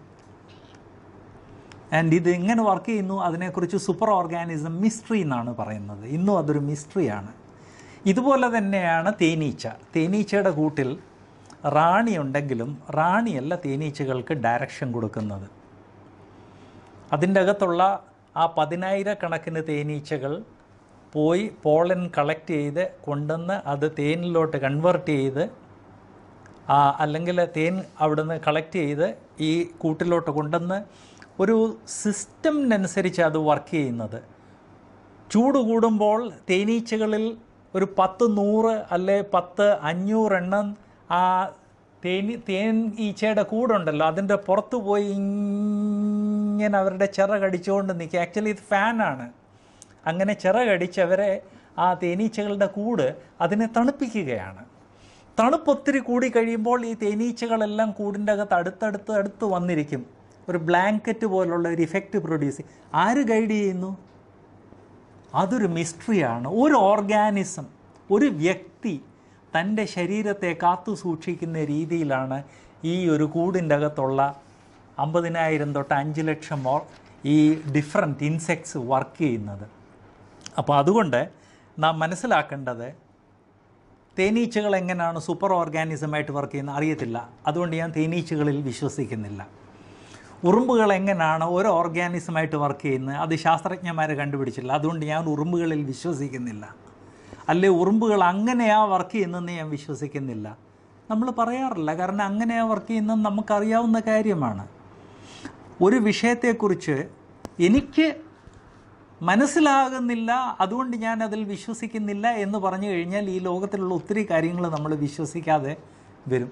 ആൻഡ് ഇത് എങ്ങനെ വർക്ക് ചെയ്യുന്നു അതിനെക്കുറിച്ച് സൂപ്പർ ഓർഗാനിസം മിസ്റ്ററി എന്നാണ് പറയുന്നത്. ഇന്നും അതൊരു മിസ്റ്ററിയാണ്. ഇതുപോലെ തന്നെയാണ് തേനീച്ച. തേനീച്ചയുടെ കൂട്ടിൽ റാണി ഉണ്ടെങ്കിലും റാണിയല്ല തേനീച്ചകൾക്ക് ഡയറക്ഷൻ കൊടുക്കുന്നത്. അതിൻ്റെ അകത്തുള്ള ആ പതിനായിരക്കണക്കിന് തേനീച്ചകൾ പോയി പോളൻ കളക്ട് ചെയ്ത് കൊണ്ടുവന്ന് അത് തേനിലോട്ട് കൺവേർട്ട് ചെയ്ത് ആ അല്ലെങ്കിൽ തേൻ അവിടുന്ന് കളക്ട് ചെയ്ത് ഈ കൂട്ടിലോട്ട് കൊണ്ടുവന്ന് ഒരു സിസ്റ്റമിനനുസരിച്ച് അത് വർക്ക് ചെയ്യുന്നത്. ചൂട് കൂടുമ്പോൾ തേനീച്ചകളിൽ ഒരു പത്ത് നൂറ് അല്ലെ പത്ത് അഞ്ഞൂറെണ്ണം ആ തേനി തേൻ ഈച്ചയുടെ കൂടുണ്ടല്ലോ അതിൻ്റെ പുറത്ത് പോയി ഇങ്ങനെ അവരുടെ ചിറകടിച്ചുകൊണ്ട് നിൽക്കുക. ആക്ച്വലി ഇത് ഫാനാണ്. അങ്ങനെ ചിറകടിച്ചവരെ ആ തേനീച്ചകളുടെ കൂട് അതിനെ തണുപ്പിക്കുകയാണ്. തണുപ്പൊത്തിരി കൂടി കഴിയുമ്പോൾ ഈ തേനീച്ചകളെല്ലാം കൂടിൻ്റെ അകത്ത് അടുത്തടുത്ത് അടുത്ത് വന്നിരിക്കും. ഒരു ബ്ലാങ്കറ്റ് പോലുള്ള ഒരു ഇഫക്റ്റ് പ്രൊഡ്യൂസ് ചെയ്യും. ആര് ഗൈഡ് ചെയ്യുന്നു? അതൊരു മിസ്റ്ററിയാണ്. ഒരു ഓർഗാനിസം, ഒരു വ്യക്തി തൻ്റെ ശരീരത്തെ കാത്തു സൂക്ഷിക്കുന്ന രീതിയിലാണ് ഈ ഒരു കൂടിൻ്റെ അകത്തുള്ള അമ്പതിനായിരം തൊട്ട് അഞ്ച് ലക്ഷം ഈ ഡിഫറെൻറ്റ് ഇൻസെക്ട്സ് വർക്ക് ചെയ്യുന്നത്. അപ്പോൾ അതുകൊണ്ട് നാം മനസ്സിലാക്കേണ്ടത് തേനീച്ചകൾ എങ്ങനെയാണ് സൂപ്പർ ഓർഗാനിസമായിട്ട് വർക്ക് ചെയ്യുന്നത് അറിയത്തില്ല. അതുകൊണ്ട് ഞാൻ തേനീച്ചകളിൽ വിശ്വസിക്കുന്നില്ല. ഉറുമ്പുകൾ എങ്ങനെയാണ് ഒരു ഓർഗാനിസമായിട്ട് വർക്ക് ചെയ്യുന്നത് അത് ശാസ്ത്രജ്ഞന്മാർ കണ്ടുപിടിച്ചില്ല. അതുകൊണ്ട് ഞാൻ ഉറുമ്പുകളിൽ വിശ്വസിക്കുന്നില്ല. അല്ലെ ഉറുമ്പുകൾ അങ്ങനെയാണ് വർക്ക് ചെയ്യുന്നതെന്ന് ഞാൻ വിശ്വസിക്കുന്നില്ല. നമ്മൾ പറയാറില്ല. കാരണം അങ്ങനെയാണ് വർക്ക് ചെയ്യുന്നത് നമുക്കറിയാവുന്ന കാര്യമാണ്. ഒരു വിഷയത്തെക്കുറിച്ച് എനിക്ക് മനസ്സിലാകുന്നില്ല, അതുകൊണ്ട് ഞാൻ അതിൽ വിശ്വസിക്കുന്നില്ല എന്ന് പറഞ്ഞു കഴിഞ്ഞാൽ ഈ ലോകത്തിലുള്ള ഒത്തിരി കാര്യങ്ങൾ നമ്മൾ വിശ്വസിക്കാതെ വരും.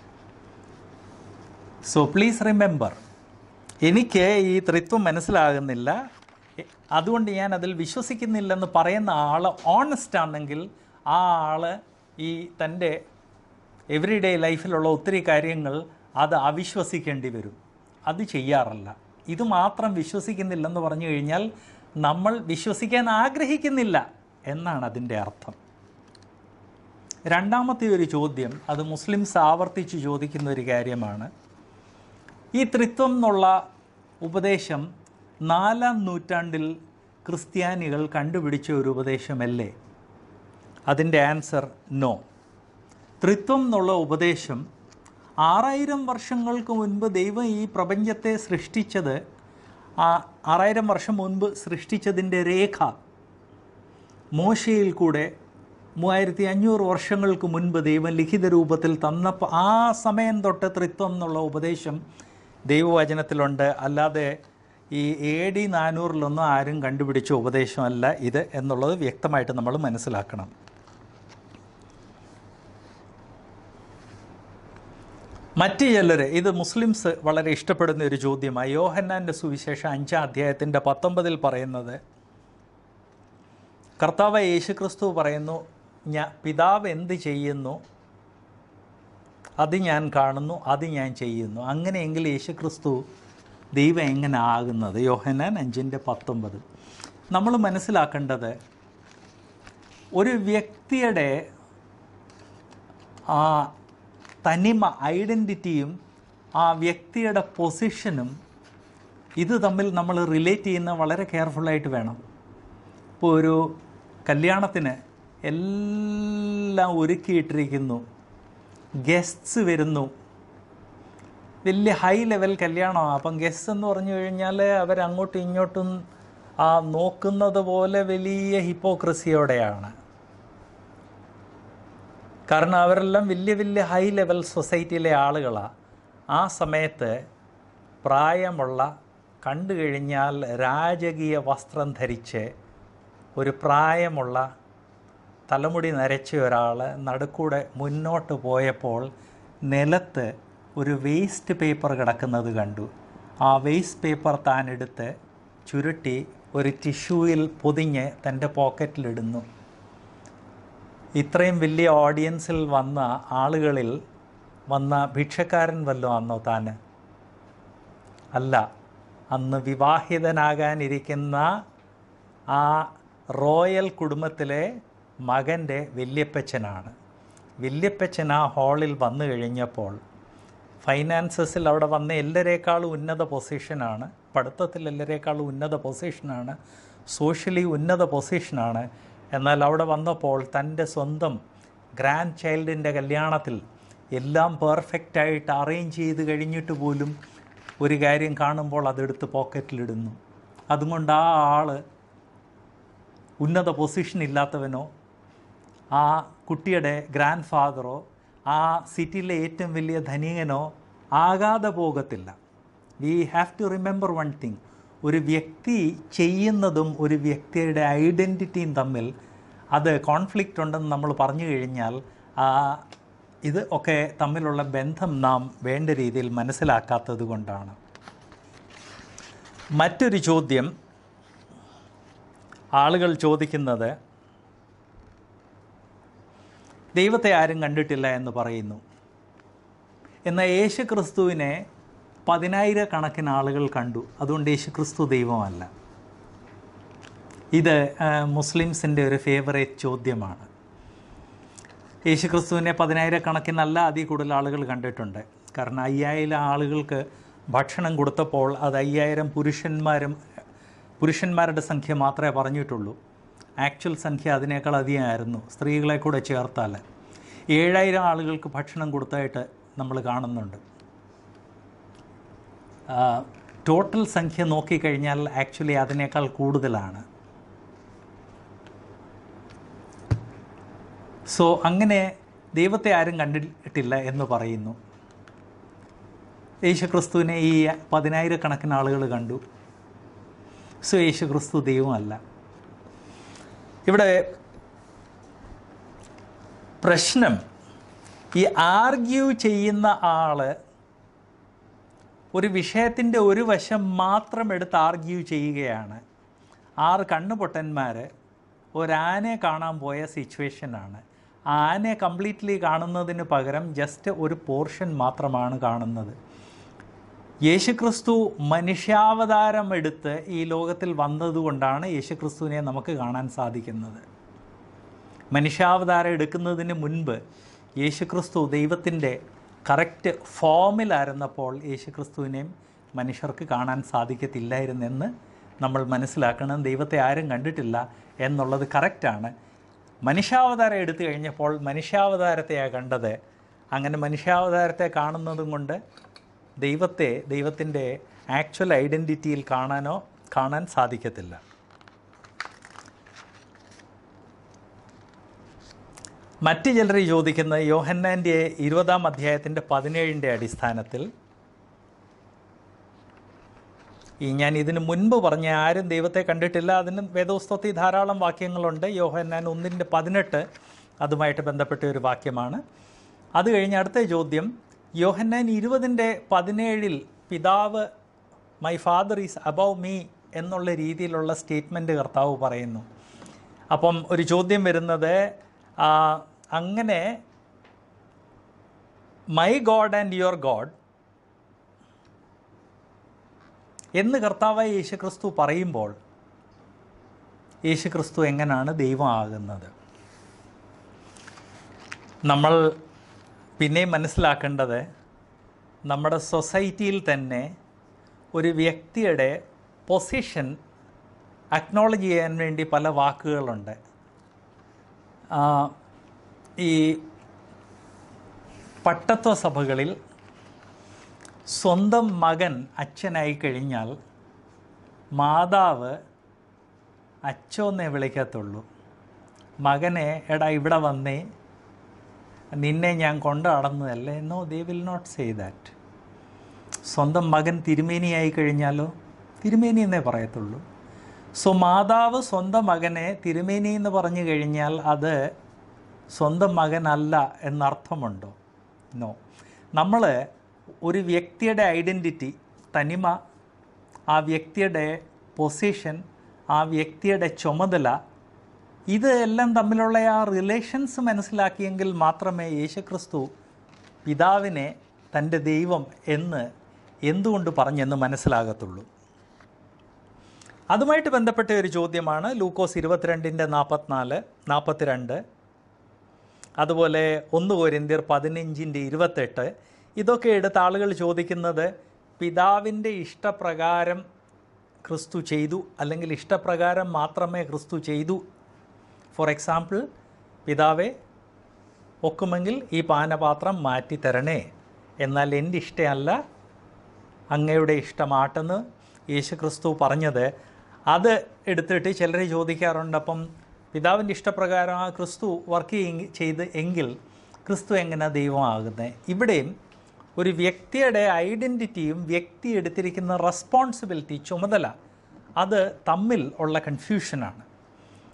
സോ പ്ലീസ് റിമെമ്പർ, എനിക്ക് ഈ ത്രിത്വം മനസ്സിലാകുന്നില്ല, അതുകൊണ്ട് ഞാൻ അതിൽ വിശ്വസിക്കുന്നില്ലെന്ന് പറയുന്ന ആൾ ഓണസ്റ്റ് ആണെങ്കിൽ ആ ആൾ ഈ തൻ്റെ എവറിഡേ ലൈഫിലുള്ള ഒത്തിരി കാര്യങ്ങൾ അത് അവിശ്വസിക്കേണ്ടി വരും. അത് ചെയ്യാറില്ല. ഇത് മാത്രം വിശ്വസിക്കുന്നില്ലെന്ന് പറഞ്ഞു കഴിഞ്ഞാൽ നമ്മൾ വിശ്വസിക്കാൻ ആഗ്രഹിക്കുന്നില്ല എന്നാണ് അതിൻ്റെ അർത്ഥം. രണ്ടാമത്തെ ഒരു ചോദ്യം, അത് മുസ്ലിംസ് ആവർത്തിച്ച് ചോദിക്കുന്ന ഒരു കാര്യമാണ്. ഈ ത്രിത്വം എന്നുള്ള ഉപദേശം നാലാം നൂറ്റാണ്ടിൽ ക്രിസ്ത്യാനികൾ കണ്ടുപിടിച്ച ഒരു ഉപദേശമല്ലേ? അതിൻ്റെ ആൻസർ നോ. ത്രിത്വം എന്നുള്ള ഉപദേശം ആറായിരം വർഷങ്ങൾക്ക് മുൻപ് ദൈവം ഈ പ്രപഞ്ചത്തെ സൃഷ്ടിച്ചത്, ആ ആറായിരം വർഷം മുൻപ് സൃഷ്ടിച്ചതിൻ്റെ രേഖ മോശയിൽ കൂടെ മൂവായിരത്തി അഞ്ഞൂറ് വർഷങ്ങൾക്ക് മുൻപ് ദൈവം ലിഖിത രൂപത്തിൽ തന്നപ്പോൾ ആ സമയം തൊട്ട് ത്രിത്വം എന്നുള്ള ഉപദേശം ദൈവവചനത്തിലുണ്ട്. അല്ലാതെ ഈ എ ഡി നാനൂറിലൊന്നും ആരും കണ്ടുപിടിച്ച ഉപദേശമല്ല ഇത് എന്നുള്ളത് വ്യക്തമായിട്ട് നമ്മൾ മനസ്സിലാക്കണം. മറ്റ് ചിലർ, ഇത് മുസ്ലിംസ് വളരെ ഇഷ്ടപ്പെടുന്ന ഒരു ചോദ്യമായി. യോഹന്നാൻ്റെ സുവിശേഷം അഞ്ചാം അധ്യായത്തിൻ്റെ പത്തൊമ്പതിൽ പറയുന്നത്, കർത്താവ് യേശുക്രിസ്തു പറയുന്നു, ഞാൻ പിതാവ് എന്ത് ചെയ്യുന്നു അത് ഞാൻ കാണുന്നു, അത് ഞാൻ ചെയ്യുന്നു. അങ്ങനെയെങ്കിൽ യേശുക്രിസ്തു ദൈവം എങ്ങനെ ആകുന്നത്? യോഹന്നാൻ അഞ്ചിൻ്റെ പത്തൊമ്പത്. നമ്മൾ മനസ്സിലാക്കേണ്ടത് ഒരു വ്യക്തിയുടെ ആ തനിമ, ഐഡൻറ്റിറ്റിയും ആ വ്യക്തിയുടെ പൊസിഷനും ഇത് തമ്മിൽ നമ്മൾ റിലേറ്റ് ചെയ്യുന്ന വളരെ കെയർഫുള്ളായിട്ട് വേണം. ഇപ്പോൾ ഒരു കല്യാണത്തിന് എല്ലാം ഒരുക്കിയിട്ടിരിക്കുന്നു, ഗസ്റ്റ്സ് വരുന്നു, വലിയ ഹൈ ലെവൽ കല്യാണമാണ്. അപ്പം ഗസ്റ്റ് എന്ന് പറഞ്ഞു കഴിഞ്ഞാൽ അവരങ്ങോട്ടും ഇങ്ങോട്ടും ആ നോക്കുന്നത് പോലെ വലിയ ഹിപ്പോക്രസിയോടെയാണ്. കാരണം അവരെല്ലാം വലിയ വലിയ ഹൈ ലെവൽ സൊസൈറ്റിയിലെ ആളുകളാണ്. ആ സമയത്ത് പ്രായമുള്ള, കണ്ടു കഴിഞ്ഞാൽ രാജകീയ വസ്ത്രം ധരിച്ച് ഒരു പ്രായമുള്ള തലമുടി നരച്ച ഒരാൾ നടുക്കൂടെ മുന്നോട്ട് പോയപ്പോൾ നിലത്ത് ഒരു വേസ്റ്റ് പേപ്പർ കിടക്കുന്നത് കണ്ടു. ആ വേസ്റ്റ് പേപ്പർ താൻ എടുത്ത് ചുരുട്ടി ഒരു ടിഷ്യൂവിൽ പൊതിഞ്ഞ് തൻ്റെ പോക്കറ്റിലിടുന്നു. ഇത്രയും വലിയ ഓഡിയൻസിൽ വന്ന ആളുകളിൽ വന്ന ഭിക്ഷക്കാരൻ വല്ലതും അന്നോ താൻ? അല്ല, അന്ന് വിവാഹിതനാകാനിരിക്കുന്ന ആ റോയൽ കുടുംബത്തിലെ മകൻ്റെ വല്യപ്പച്ചനാണ്. വല്യപ്പച്ചൻ ആ ഹാളിൽ വന്നു കഴിഞ്ഞപ്പോൾ ഫൈനാൻസസിൽ അവിടെ വന്ന എല്ലാവരേക്കാളും ഉന്നത പൊസിഷനാണ്, പഠിത്തത്തിൽ എല്ലാവരേക്കാളും ഉന്നത പൊസിഷനാണ്, സോഷ്യലി ഉന്നത പൊസിഷനാണ്. എന്നാൽ അവിടെ വന്നപ്പോൾ തൻ്റെ സ്വന്തം ഗ്രാൻഡ് ചൈൽഡിൻ്റെ കല്യാണത്തിൽ എല്ലാം പെർഫെക്റ്റായിട്ട് അറേഞ്ച് ചെയ്ത് കഴിഞ്ഞിട്ട് പോലും ഒരു കാര്യം കാണുമ്പോൾ അതെടുത്ത് പോക്കറ്റിലിടുന്നു. അതുകൊണ്ട് ആ ആൾ ഉന്നത പൊസിഷൻ ഇല്ലാത്തവനോ ആ കുട്ടിയുടെ ഗ്രാൻഡ് ഫാദറോ ആ സിറ്റിയിലെ ഏറ്റവും വലിയ ധനികനോ ആകാതെ പോകത്തില്ല. We have to remember one thing, ഒരു വ്യക്തി ചെയ്യുന്നതും ഒരു വ്യക്തിയുടെ ഐഡൻറ്റിറ്റിയും തമ്മിൽ അത് കോൺഫ്ലിക്റ്റ് ഉണ്ടെന്ന് നമ്മൾ പറഞ്ഞു കഴിഞ്ഞാൽ ഇത് ഒക്കെ തമ്മിലുള്ള ബന്ധം നാം വേണ്ട രീതിയിൽ മനസ്സിലാക്കാത്തത് കൊണ്ടാണ്. മറ്റൊരു ചോദ്യം ആളുകൾ ചോദിക്കുന്നത്, ദൈവത്തെ ആരും കണ്ടിട്ടില്ല എന്ന് പറയുന്നു, എന്നാൽ യേശു ക്രിസ്തുവിനെ പതിനായിരക്കണക്കിന് ആളുകൾ കണ്ടു, അതുകൊണ്ട് യേശു ക്രിസ്തു ദൈവമല്ല. ഇത് മുസ്ലിംസിൻ്റെ ഒരു ഫേവറേറ്റ് ചോദ്യമാണ്. യേശു ക്രിസ്തുവിനെ പതിനായിരക്കണക്കിനല്ല അതിൽ കൂടുതൽ ആളുകൾ കണ്ടിട്ടുണ്ട്. കാരണം അയ്യായിരം ആളുകൾക്ക് ഭക്ഷണം കൊടുത്തപ്പോൾ അത് അയ്യായിരം പുരുഷന്മാരും പുരുഷന്മാരുടെ സംഖ്യ മാത്രമേ പറഞ്ഞിട്ടുള്ളൂ. ആക്ച്വൽ സംഖ്യ അതിനേക്കാൾ അധികമായിരുന്നു, സ്ത്രീകളെ കൂടെ ചേർത്താൽ. ഏഴായിരം ആളുകൾക്ക് ഭക്ഷണം കൊടുത്തായിട്ട് നമ്മൾ കാണുന്നുണ്ട്. ടോട്ടൽ സംഖ്യ നോക്കിക്കഴിഞ്ഞാൽ ആക്ച്വലി അതിനേക്കാൾ കൂടുതലാണ്. സോ അങ്ങനെ ദൈവത്തെ ആരും കണ്ടിട്ടില്ല എന്ന് പറയുന്നു. യേശു ക്രിസ്തുവിനെ ഈ പതിനായിരക്കണക്കിന് ആളുകൾ കണ്ടു. സോ യേശു ക്രിസ്തു ദൈവമല്ല. ഇവിടെ പ്രശ്നം, ഈ ആർഗ്യൂ ചെയ്യുന്ന ആൾ ഒരു വിഷയത്തിൻ്റെ ഒരു വശം മാത്രം എടുത്ത് ആർഗ്യൂ ചെയ്യുകയാണ്. ആറ് കണ്ണുപൊട്ടന്മാർ ഒരാനയെ കാണാൻ പോയ സിറ്റുവേഷനാണ്. ആനയെ കംപ്ലീറ്റ്ലി കാണുന്നതിന് പകരം ജസ്റ്റ് ഒരു പോർഷൻ മാത്രമാണ് കാണുന്നത്. യേശുക്രിസ്തു മനുഷ്യാവതാരം എടുത്ത് ഈ ലോകത്തിൽ വന്നതുകൊണ്ടാണ് യേശുക്രിസ്തുവിനെ നമുക്ക് കാണാൻ സാധിക്കുന്നത്. മനുഷ്യാവതാരം എടുക്കുന്നതിന് മുൻപ് യേശുക്രിസ്തു ദൈവത്തിൻ്റെ കറക്റ്റ് ഫോമിലായിരുന്നപ്പോൾ യേശുക്രിസ്തുവിനെയും മനുഷ്യർക്ക് കാണാൻ സാധിക്കത്തില്ലായിരുന്നെന്ന് നമ്മൾ മനസ്സിലാക്കണം. ദൈവത്തെ ആരും കണ്ടിട്ടില്ല എന്നുള്ളത് കറക്റ്റാണ്. മനുഷ്യാവതാരം എടുത്തു കഴിഞ്ഞപ്പോൾ മനുഷ്യാവതാരത്തെയാണ് കണ്ടത്. അങ്ങനെ മനുഷ്യാവതാരത്തെ കാണുന്നതും കൊണ്ട് ദൈവത്തെ ദൈവത്തിൻ്റെ ആക്ച്വൽ ഐഡൻറ്റിറ്റിയിൽ കാണാനോ കാണാൻ സാധിക്കത്തില്ല. മറ്റ് ചിലർ ചോദിക്കുന്നത് യോഹന്നാൻ്റെ ഇരുപതാം അധ്യായത്തിൻ്റെ പതിനേഴിൻ്റെ അടിസ്ഥാനത്തിൽ, ഈ ഞാൻ ഇതിന് മുൻപ് പറഞ്ഞ ആരും ദൈവത്തെ കണ്ടിട്ടില്ല, അതിന് വേദപുസ്തകത്തിൽ ധാരാളം വാക്യങ്ങളുണ്ട്. യോഹന്നാൻ ഒന്നിൻ്റെ പതിനെട്ട് അതുമായിട്ട് ബന്ധപ്പെട്ട ഒരു വാക്യമാണ്. അത് കഴിഞ്ഞ് അടുത്ത ചോദ്യം, യോഹന്നാൻ ഇരുപതിൻ്റെ പതിനേഴിൽ പിതാവ് my Father is above me എന്നുള്ള രീതിയിലുള്ള സ്റ്റേറ്റ്മെൻറ്റ് കർത്താവ് പറയുന്നു. അപ്പം ഒരു ചോദ്യം വരുന്നത്, അങ്ങനെ my God and your God എന്ന് കർത്താവായ യേശുക്രിസ്തു പറയുമ്പോൾ യേശുക്രിസ്തു എങ്ങനെയാണ് ദൈവമാകുന്നത്? നമ്മൾ പിന്നെയും മനസ്സിലാക്കേണ്ടത്, നമ്മുടെ സൊസൈറ്റിയിൽ തന്നെ ഒരു വ്യക്തിയുടെ പൊസിഷൻ അക്നോളജ് ചെയ്യാൻ വേണ്ടി പല വാക്കുകളുണ്ട്. ഈ പട്ടത്വ സഭകളിൽ സ്വന്തം മകൻ അച്ഛനായി കഴിഞ്ഞാൽ മാതാവ് അച്ഛനെന്നേ വിളിക്കത്തുള്ളൂ. മകനെ എടാ ഇവിടെ വന്നേ, നിന്നെ ഞാൻ കൊണ്ടു നടന്നതല്ലേ, no, they will not say that. സ്വന്തം മകൻ തിരുമേനിയായി കഴിഞ്ഞാലോ തിരുമേനി എന്നേ പറയത്തുള്ളൂ. സോ മാതാവ് സ്വന്തം മകനെ തിരുമേനി എന്ന് പറഞ്ഞു കഴിഞ്ഞാൽ അത് സ്വന്തം മകനല്ല എന്നർത്ഥമുണ്ടോ? നോ. നമ്മൾ ഒരു വ്യക്തിയുടെ ഐഡൻറ്റിറ്റി, തനിമ, ആ വ്യക്തിയുടെ പൊസിഷൻ, ആ വ്യക്തിയുടെ ചുമതല, ഇത് എല്ലാം തമ്മിലുള്ള ആ റിലേഷൻസ് മനസ്സിലാക്കിയെങ്കിൽ മാത്രമേ യേശുക്രിസ്തു പിതാവിനെ തൻ്റെ ദൈവം എന്ന് എന്തുകൊണ്ട് പറഞ്ഞെന്ന് മനസ്സിലാകത്തുള്ളൂ. അതുമായിട്ട് ബന്ധപ്പെട്ട ഒരു ചോദ്യമാണ് ലൂക്കോസ് ഇരുപത്തിരണ്ടിൻ്റെ നാൽപ്പത്തിനാല് നാൽപ്പത്തിരണ്ട്, അതുപോലെ ഒന്ന് കൊരിന്ത്യർ പതിനഞ്ചിൻ്റെ ഇരുപത്തെട്ട്. ഇതൊക്കെ എടുത്ത് ആളുകൾ ചോദിക്കുന്നത്, പിതാവിൻ്റെ ഇഷ്ടപ്രകാരം ക്രിസ്തു ചെയ്തു, അല്ലെങ്കിൽ ഇഷ്ടപ്രകാരം മാത്രമേ ക്രിസ്തു ചെയ്തു. ഫോർ എക്സാമ്പിൾ, പിതാവെ ഒക്കുമെങ്കിൽ ഈ പാനപാത്രം മാറ്റി തരണേ, എന്നാൽ എൻ്റെ ഇഷ്ടമല്ല അങ്ങയുടെ ഇഷ്ടമാട്ടെന്ന് യേശു ക്രിസ്തു പറഞ്ഞത്. അത് എടുത്തിട്ട് ചിലർ ചോദിക്കാറുണ്ട്, അപ്പം പിതാവിൻ്റെ ഇഷ്ടപ്രകാരം ആ ക്രിസ്തു വർക്ക് ചെയ്ത് എങ്കിൽ ക്രിസ്തു എങ്ങനെ ദൈവമാകുന്നത്? ഇവിടെയും ഒരു വ്യക്തിയുടെ ഐഡൻറ്റിറ്റിയും വ്യക്തി എടുത്തിരിക്കുന്ന റെസ്പോൺസിബിലിറ്റി, ചുമതല, അത് തമ്മിൽ ഉള്ള കൺഫ്യൂഷനാണ്.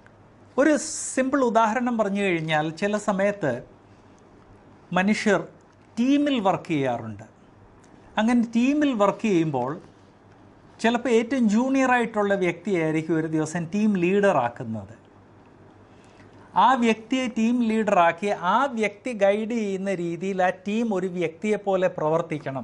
ഒരു സിമ്പിൾ ഉദാഹരണം പറഞ്ഞു കഴിഞ്ഞാൽ, ചില സമയത്ത് മനുഷ്യർ ടീമിൽ വർക്ക് ചെയ്യാറുണ്ട്. അങ്ങനെ ടീമിൽ വർക്ക് ചെയ്യുമ്പോൾ ചിലപ്പോൾ ഏറ്റവും ജൂനിയറായിട്ടുള്ള വ്യക്തിയായിരിക്കും ഒരു ദിവസം ടീം ലീഡറാക്കുന്നത്. ആ വ്യക്തിയെ ടീം ലീഡറാക്കി ആ വ്യക്തി ഗൈഡ് ചെയ്യുന്ന രീതിയിൽ ആ ടീം ഒരു വ്യക്തിയെപ്പോലെ പ്രവർത്തിക്കണം.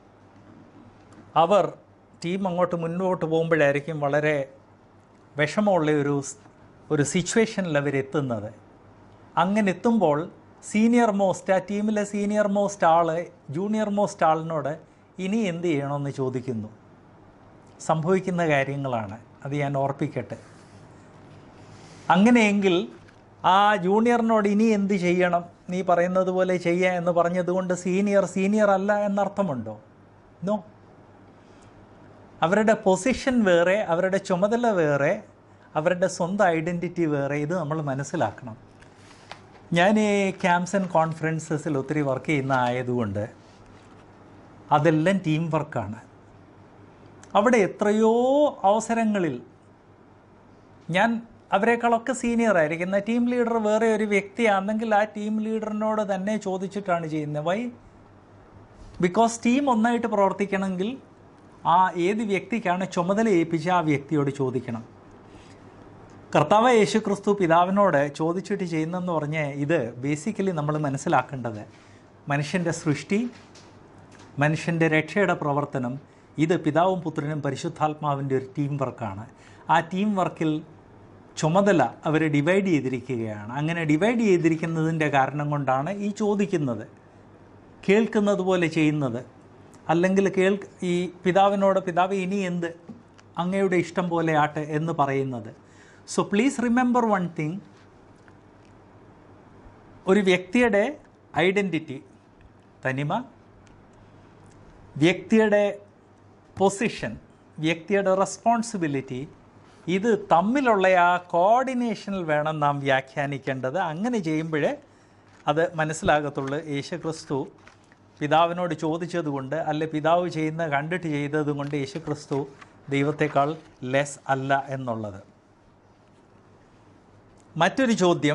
അവർ ടീം അങ്ങോട്ട് മുന്നോട്ട് പോകുമ്പോഴായിരിക്കും വളരെ വിഷമമുള്ള ഒരു ഒരു സിറ്റുവേഷനിൽ അവരെത്തുന്നത്. അങ്ങനെ എത്തുമ്പോൾ സീനിയർ മോസ്റ്റ്, ആ ടീമിലെ സീനിയർ മോസ്റ്റ് ആൾ ജൂനിയർ മോസ്റ്റ് ആളിനോട് ഇനി എന്ത് ചെയ്യണമെന്ന് ചോദിക്കുന്നു. സംഭവിക്കുന്ന കാര്യങ്ങളാണ്, അത് ഞാൻ ഓർപ്പിക്കട്ടെ. അങ്ങനെയെങ്കിൽ ആ ജൂനിയറിനോട് ഇനി എന്ത് ചെയ്യണം, നീ പറയുന്നത് പോലെ ചെയ്യുക എന്ന് പറഞ്ഞതുകൊണ്ട് സീനിയർ സീനിയർ അല്ല എന്നർത്ഥമുണ്ടോ? നോ. അവരുടെ പൊസിഷൻ വേറെ, അവരുടെ ചുമതല വേറെ, അവരുടെ സ്വന്തം ഐഡൻറ്റിറ്റി വേറെ. ഇത് നമ്മൾ മനസ്സിലാക്കണം. ഞാൻ ഈ ക്യാമ്പ്സ് ആൻഡ് കോൺഫറൻസസിൽ ഒത്തിരി വർക്ക് ചെയ്യുന്ന ആയതുകൊണ്ട് അതെല്ലാം ടീം വർക്കാണ്. അവിടെ എത്രയോ അവസരങ്ങളിൽ ഞാൻ അവരെക്കാളൊക്കെ സീനിയർ ആയിരിക്കുന്ന ടീം ലീഡർ വേറെ ഒരു വ്യക്തിയാണെങ്കിൽ ആ ടീം ലീഡറിനോട് തന്നെ ചോദിച്ചിട്ടാണ് ചെയ്യുന്നത്. വൈ? ബിക്കോസ് ടീം ഒന്നായിട്ട് പ്രവർത്തിക്കണമെങ്കിൽ ആ ഏത് വ്യക്തിക്കാണ് ചുമതല ഏൽപ്പിച്ച ആ വ്യക്തിയോട് ചോദിക്കണം. കർത്താവ് യേശു ക്രിസ്തു പിതാവിനോട് ചോദിച്ചിട്ട് ചെയ്യുന്നതെന്ന് പറഞ്ഞാൽ ഇത് ബേസിക്കലി നമ്മൾ മനസ്സിലാക്കേണ്ടത് മനുഷ്യൻ്റെ സൃഷ്ടി, മനുഷ്യൻ്റെ രക്ഷയുടെ പ്രവർത്തനം, ഇത് പിതാവും പുത്രനും പരിശുദ്ധാത്മാവിൻ്റെ ഒരു ടീം വർക്കാണ്. ആ ടീം വർക്കിൽ ചുമതല അവർ ഡിവൈഡ് ചെയ്തിരിക്കുകയാണ്. അങ്ങനെ ഡിവൈഡ് ചെയ്തിരിക്കുന്നതിൻ്റെ കാരണം കൊണ്ടാണ് ഈ ചോദിക്കുന്നത്, കേൾക്കുന്നത് പോലെ ചെയ്യുന്നത്. അല്ലെങ്കിൽ കേൾ ഈ പിതാവിനോട് പിതാവ് ഇനി എന്ത്, അങ്ങയുടെ ഇഷ്ടം പോലെ ആട്ടെ എന്ന് പറയുന്നത്. So please remember one thing, ഒരു വ്യക്തിയുടെ ഐഡൻറ്റിറ്റി, തനിമ, വ്യക്തിയുടെ പൊസിഷൻ, വ്യക്തിയുടെ റെസ്പോൺസിബിലിറ്റി, ഇത് തമ്മിലുള്ള ആ കോർഡിനേഷനിൽ വേണം നാം വ്യാഖ്യാനിക്കേണ്ടത്. അങ്ങനെ ചെയ്യുമ്പോഴേ അത് മനസ്സിലാകത്തുള്ളൂ. യേശുക്രിസ്തു പിതാവിനോട് ചോദിച്ചതുകൊണ്ട് അല്ലെ പിതാവ് ചെയ്യുന്ന കണ്ടിട്ട് ചെയ്തതുകൊണ്ട് യേശുക്രിസ്തു ദൈവത്തെക്കാൾ ലെസ് അല്ല എന്നുള്ളത്. മറ്റൊരു ചോദ്യം,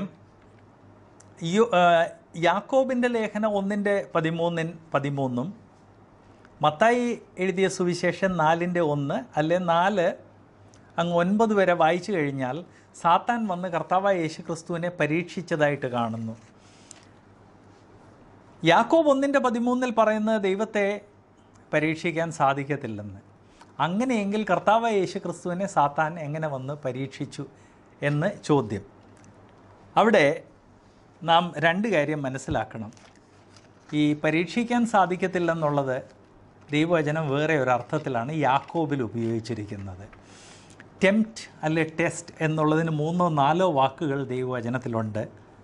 യാക്കോബിൻ്റെ ലേഖനം ഒന്നിൻ്റെ പതിമൂന്നിൻ പതിമൂന്നും മത്തായി എഴുതിയ സുവിശേഷം നാലിൻ്റെ ഒന്ന് അല്ലെ നാല് അങ്ങ് ഒൻപത് വരെ വായിച്ചു കഴിഞ്ഞാൽ സാത്താൻ വന്ന് കർത്താവായ യേശു ക്രിസ്തുവിനെ പരീക്ഷിച്ചതായിട്ട് കാണുന്നു. യാക്കോബ് ഒന്നിൻ്റെ പതിമൂന്നിൽ പറയുന്നത് ദൈവത്തെ പരീക്ഷിക്കാൻ സാധിക്കത്തില്ലെന്ന്. അങ്ങനെയെങ്കിൽ കർത്താവായ യേശു ക്രിസ്തുവിനെ സാത്താൻ എങ്ങനെ വന്ന് പരീക്ഷിച്ചു എന്ന് ചോദ്യം. അവിടെ നാം രണ്ട് കാര്യം മനസ്സിലാക്കണം. ഈ പരീക്ഷിക്കാൻ സാധിക്കത്തില്ലെന്നുള്ളത് ദൈവവചനം വേറെ ഒരർത്ഥത്തിലാണ് യാക്കോബിൽ ഉപയോഗിച്ചിരിക്കുന്നത്. ടെംപ്റ്റ് അല്ലെ ടെസ്റ്റ് എന്നുള്ളതിന് മൂന്നോ നാലോ വാക്കുകൾ ദൈവവചനത്തിലുണ്ട്.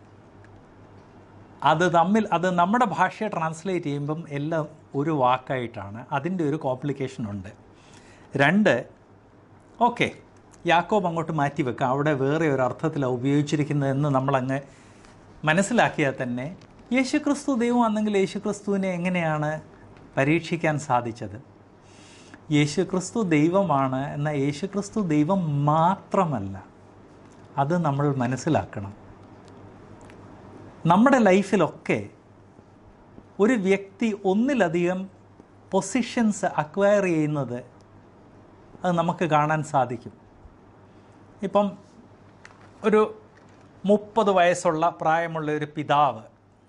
അത് തമ്മിൽ അത് നമ്മുടെ ഭാഷയെ ട്രാൻസ്ലേറ്റ് ചെയ്യുമ്പം എല്ലാം ഒരു വാക്കായിട്ടാണ്. അതിൻ്റെ ഒരു കോംപ്ലിക്കേഷൻ ഉണ്ട്. രണ്ട്, ഓക്കെ, യാക്കോബ് അങ്ങോട്ട് മാറ്റി വെക്കാം, അവിടെ വേറെ ഒരു അർത്ഥത്തിലാണ് ഉപയോഗിച്ചിരിക്കുന്നതെന്ന് നമ്മളങ്ങ് മനസ്സിലാക്കിയാൽ തന്നെ യേശുക്രിസ്തു ദൈവമാണെങ്കിൽ യേശുക്രിസ്തുവിനെ എങ്ങനെയാണ് പരീക്ഷിക്കാൻ സാധിച്ചത്? യേശുക്രിസ്തു ദൈവമാണ്, എന്നാൽ യേശുക്രിസ്തു ദൈവം മാത്രമല്ല. അത് നമ്മൾ മനസ്സിലാക്കണം. നമ്മുടെ ലൈഫിലൊക്കെ ഒരു വ്യക്തി ഒന്നിലധികം പൊസിഷൻസ് അക്വയർ ചെയ്യുന്നത് അത് നമുക്ക് കാണാൻ സാധിക്കും. ഇപ്പം ഒരു മുപ്പത് വയസ്സുള്ള പ്രായമുള്ള ഒരു പിതാവ്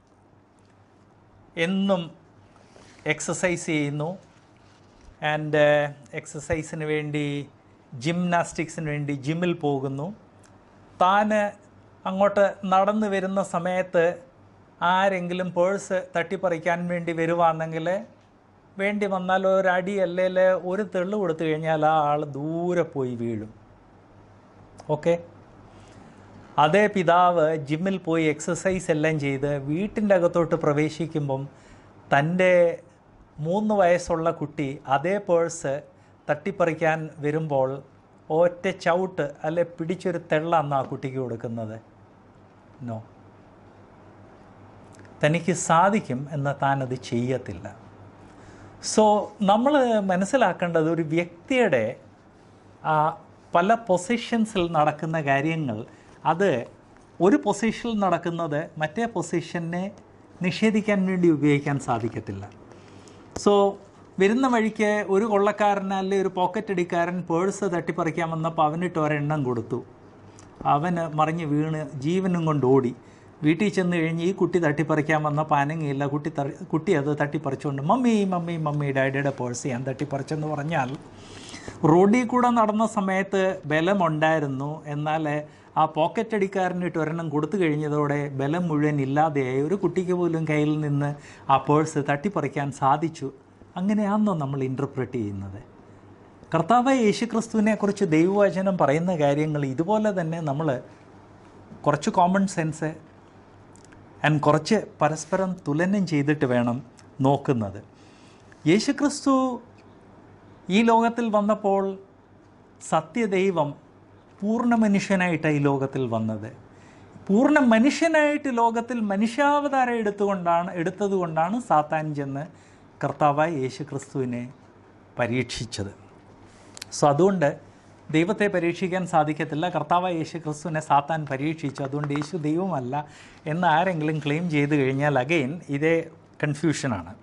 എന്നും എക്സസൈസ് ചെയ്യുന്നു. ആൻഡ് എക്സസൈസിന് വേണ്ടി ജിംനാസ്റ്റിക്സിന് വേണ്ടി ജിമ്മിൽ പോകുന്നു. താൻ അങ്ങോട്ട് നടന്നു വരുന്ന സമയത്ത് ആരെങ്കിലും പേഴ്സ് തട്ടിപ്പറിക്കാൻ വേണ്ടി വരുവാണെങ്കിൽ വേണ്ടി വന്നാൽ ഒരടി അല്ലെങ്കിൽ ഒരു തെള്ളു കൊടുത്തു കഴിഞ്ഞാൽ ആ ആൾ ദൂരെ പോയി വീഴും. ഓക്കെ, അതേ പിതാവ് ജിമ്മിൽ പോയി എക്സസൈസ് എല്ലാം ചെയ്ത് വീട്ടിൻ്റെ അകത്തോട്ട് പ്രവേശിക്കുമ്പം തൻ്റെ മൂന്ന് വയസ്സുള്ള കുട്ടി അതേ പേഴ്സ് തട്ടിപ്പറിക്കാൻ വരുമ്പോൾ ഒറ്റ ചവിട്ട് അല്ലെ പിടിച്ചൊരു തെള്ളാന്ന് ആ കുട്ടിക്ക് കൊടുക്കുന്നത്? നോ. തനിക്ക് സാധിക്കും എന്നാൽ താനത് ചെയ്യത്തില്ല. സോ നമ്മൾ മനസ്സിലാക്കേണ്ടത് ഒരു വ്യക്തിയുടെ പല പൊസിഷൻസിൽ നടക്കുന്ന കാര്യങ്ങൾ അത് ഒരു പൊസിഷനിൽ നടക്കുന്നത് മറ്റേ പൊസിഷനെ നിഷേധിക്കാൻ വേണ്ടി ഉപയോഗിക്കാൻ സാധിക്കത്തില്ല. സോ വരുന്ന വഴിക്ക് ഒരു കൊള്ളക്കാരൻ അല്ലെങ്കിൽ ഒരു പോക്കറ്റ് അടിക്കാരൻ പേഴ്സ് തട്ടിപ്പറിക്കാൻ വന്നപ്പോൾ അവനിട്ട് ഒരെണ്ണം കൊടുത്തു. അവന് മറിഞ്ഞ് വീണ് ജീവനും കൊണ്ട് ഓടി. വീട്ടിൽ ചെന്ന് കഴിഞ്ഞ് ഈ കുട്ടി തട്ടിപ്പറിക്കാൻ വന്നപ്പോൾ അനങ്ങിയില്ല. കുട്ടി ത കുട്ടി അത് തട്ടിപ്പറിച്ചുകൊണ്ട് മമ്മി മമ്മി മമ്മി ഡാഡിയുടെ പേഴ്സ് ഞാൻ തട്ടിപ്പറിച്ചെന്ന് പറഞ്ഞാൽ റോഡിൽ കൂടെ നടന്ന സമയത്ത് ബലമുണ്ടായിരുന്നു. എന്നാൽ ആ പോക്കറ്റ് അടിക്കാരനിട്ട് ഒരെണ്ണം കൊടുത്തു കഴിഞ്ഞതോടെ ബലം മുഴുവൻ ഇല്ലാതെയായി. ഒരു കുട്ടിക്ക് പോലും കയ്യിൽ നിന്ന് ആ പേഴ്സ് തട്ടിപ്പറിക്കാൻ സാധിച്ചു. അങ്ങനെയാണെന്നോ നമ്മൾ ഇൻ്റർപ്രറ്റ് ചെയ്യുന്നത്? കർത്താവായ യേശുക്രിസ്തുവിനെക്കുറിച്ച് ദൈവവചനം പറയുന്ന കാര്യങ്ങൾ ഇതുപോലെ തന്നെ നമ്മൾ കുറച്ച് കോമൺ സെൻസ് ആൻഡ് കുറച്ച് പരസ്പരം തുലനം ചെയ്തിട്ട് വേണം നോക്കുന്നത്. യേശുക്രിസ്തു ഈ ലോകത്തിൽ വന്നപ്പോൾ സത്യദൈവം പൂർണ്ണ മനുഷ്യനായിട്ടാണ് ഈ ലോകത്തിൽ വന്നത്. പൂർണ്ണ മനുഷ്യനായിട്ട് ലോകത്തിൽ മനുഷ്യാവതാരം എടുത്തുകൊണ്ടാണ് എടുത്തതുകൊണ്ടാണ് സാത്താൻ ചെന്ന് കർത്താവായ യേശുക്രിസ്തുവിനെ പരീക്ഷിച്ചത്. സോ അതുകൊണ്ട് ദൈവത്തെ പരീക്ഷിക്കാൻ സാധിക്കത്തില്ല. കർത്താവായ യേശുക്രിസ്തുവിനെ സാത്താൻ പരീക്ഷിച്ചു, അതുകൊണ്ട് യേശു ദൈവമല്ല എന്ന് ആരെങ്കിലും ക്ലെയിം ചെയ്ത് കഴിഞ്ഞാൽ അഗെയിൻ ഇതേ കൺഫ്യൂഷനാണ്.